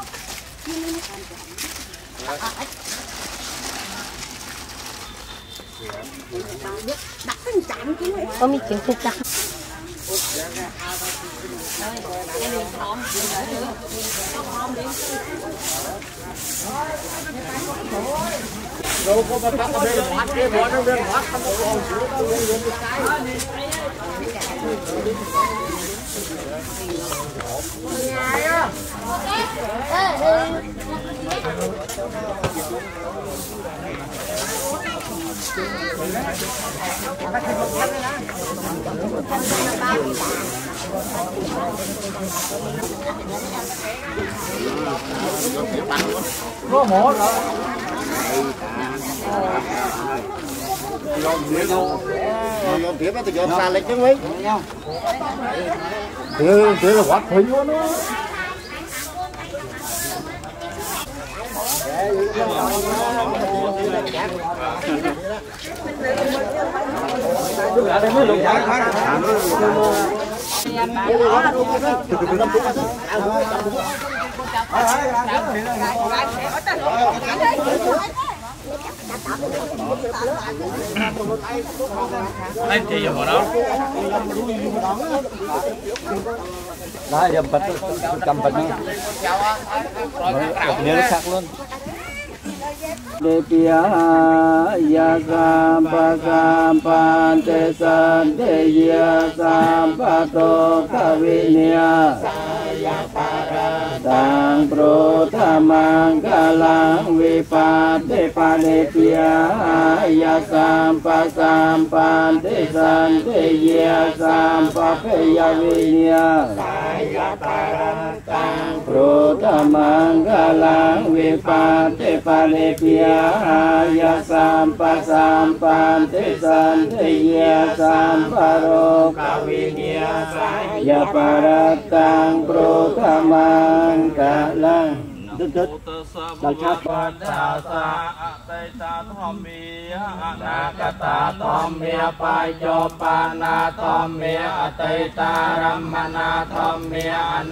Speaker 7: Đặt cái chạm chứ. Có mi chịu thật chặt.
Speaker 10: Đâu có bắt bắt đây bắt cái bọn nó bên bắt nó còn chữa đâu lên cái ngày á. Có mổ rồi. Dọn tiếp đâu. Dọn tiếp thì dọn xa lên chứ mấy. Thế thế là quát phình luôn đó.
Speaker 8: Anh chị vào đó.
Speaker 10: Đó giờ bật cầm bật nữa. Nhớ nó khác luôn. Đề pia ya sampa sampa te san te ya sampa to kavinya tang pro thamang kalang vipate pade pia ya sampa sampa te san te ya sampa pe ya vinya tang pro thamang kalang vipate pade pia ya sampa sampa te san te ya sampa ro kavinya ya paratang pro thamang kalang đứt đứt đằng khác
Speaker 4: sa sa tây ta thom mi anakata thom mi pai cho pa na thom mi tây ta ramana thom mi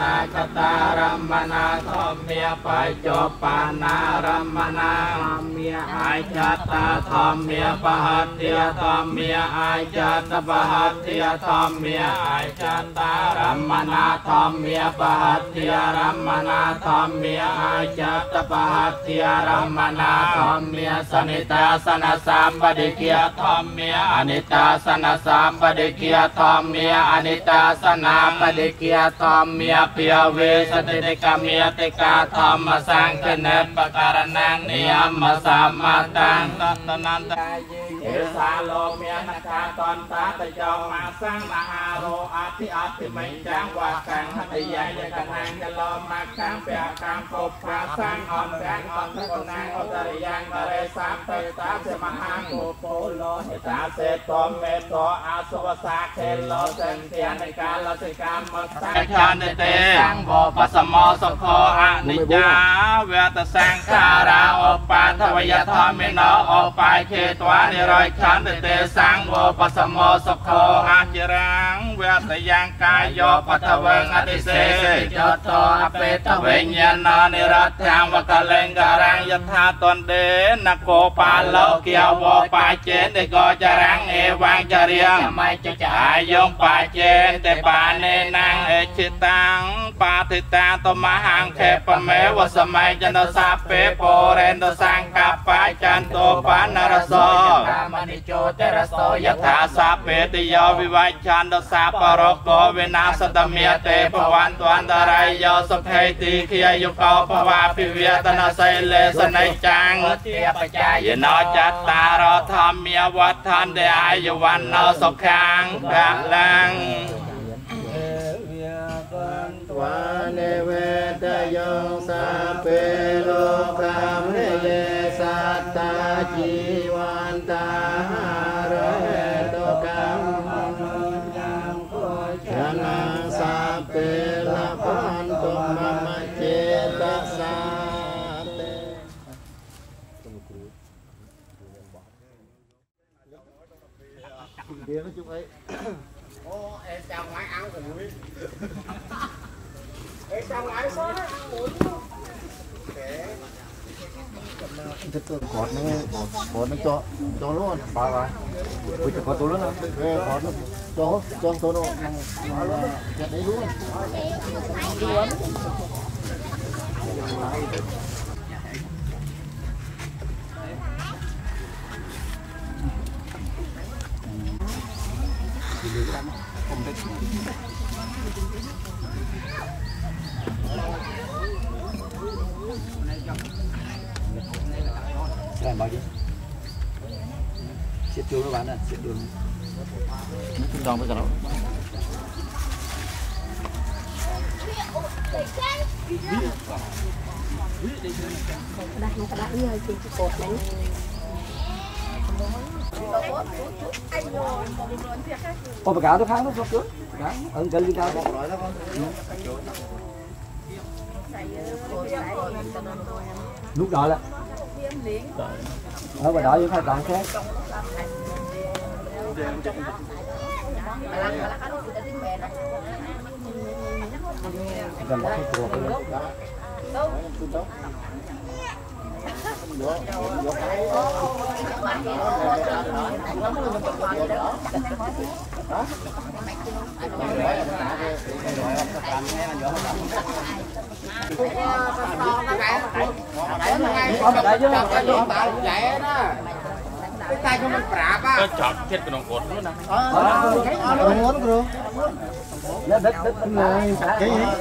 Speaker 4: anakata ramana thom mi pai cho pa na ramana mi ai chata thom mi pahatya thom mi ai chata pahatya thom mi ai chata ramana thom mi pahatya ramana thom mi ai chata pahatya ramana thom mi sanita sana sambadikia thom mi anita sana sambadikia thom mi anita sana padikia thom mi pia ve satika mi tika thom sang kene pakaranang niam samatang tatananta sa lo mi anaka ton ta ta cho ma sang ma ro ati ati mai chang wa kang hati ya ya kanang lo ma kang pe kang ko pa sang on sang on ta konang on ta yang ta re sam te ta se ma hang ko po lo ta se tom me to aswa sa ke lo sen tianในการละสิกรรมมัสสะเนเตสังโฆปัสสโมสังโฆอนิจจาเวทสังขาราอปาทวยธรรมิโนอปายเขตวานิโรยขันเตสังโฆปัสสโมสังโฆอาจิรังเวทยังกายโยปัทเวงอติเสจโตอเปตเวญญาณนิรัตถังวกเลงการังยถาตนเดนโกปาโลเกียววปาเจนเตโกจรังเอวังจเรียงไม่จะจายงปาเจนเตปาเนนังเอชิตังปาติตาตมหังเขปเมวสมัยจันโตสาเปโปเรนโตสังกัปปะจันโตปานารโสกามนิโจเตระโสยถาสาเปติโยวิวัชชันโตสา
Speaker 5: ปรกโกวินาสตเมียเตภวันตวันตรายโยสุขให้ตีเคียยุกภวาภิเวตนาไสเลสนัยจังยโนจัตตารธรรมเมียวัฏทันเดอายุวันโนสุขังกะลังวาเนเวทยงสัพเพโลกามเยสัตตาจีวันตาเรโตกัมชนะสัพเพละพันตุมมะเจตสัตเตเดี๋ยวจุ๊บไอ้โอ้เอ็จังไม้ăn của mũi ê sao lại số đó
Speaker 10: Thế tôi cọt nó cọt nó cho cho luôn ba ba bây giờ cọt tôi luôn nè cọt nó cho cho tôi nó nó là cái đấy luôn làm bao nhiêu? Siết chuông các bạn này, siết chuông. Tròn với cả nó.
Speaker 7: Đặt nó đặt như cái cột đấy.
Speaker 10: Ôi bà cáo tôi kháng nó sốt trước. Ừ, gần đi cao. Lúc đó là ở bà đợi với hai bạn khác gần bắt cái chuột
Speaker 4: cái tay của mình bả ba
Speaker 5: ก็จอดเทียบกับน้องกดนู่นนะ
Speaker 10: ờ muốn rồi đất đất đất này cái gì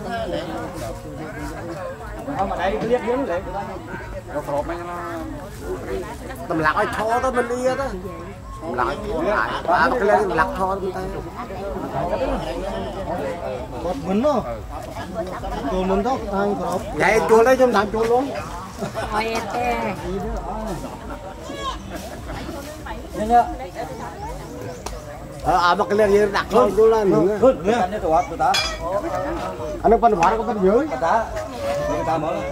Speaker 10: không mà đây liếc miếng vậy nó phộp mấy nó tầm lạc ai thô đó mình đi đó lại lại ba cái lên lạc thô chúng ta một mình đó chùa mình đó ai phộp vậy chùa lấy trong làm chùa luôn
Speaker 7: Ôi tê.
Speaker 10: ờ mà cái lên gì đặt thôi chùa lên nữa anh ấy tụi tụi ta anh nó phân hóa nó có phân dưới người ta người ta mở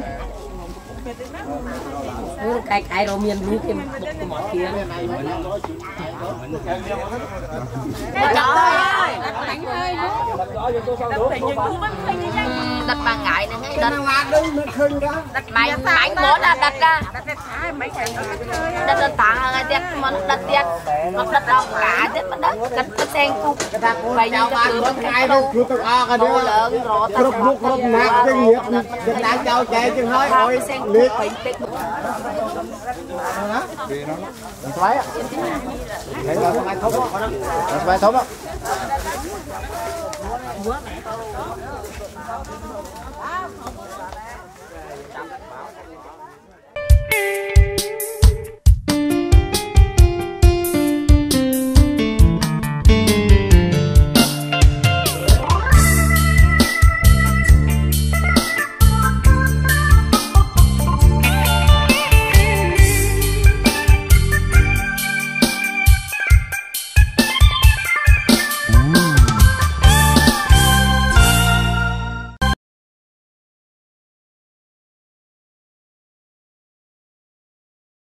Speaker 7: cái cái đồ miền núi kia một kia đặt bằng ngại này đặt đặt máy máy bố là đặt ra đặt đặt tảng là đặt món đặt tiệt ngọc đặt đầu cả đặt bắt đất đặt đặt sen cục vậy như cái cửa bên cái đâu đồ lớn rồi
Speaker 10: cướp bút cướp nát cái nghiệp Việt Nam chào chạy chừng hơi rồi liệt xoáy đấy là phải thống đó phải thống đó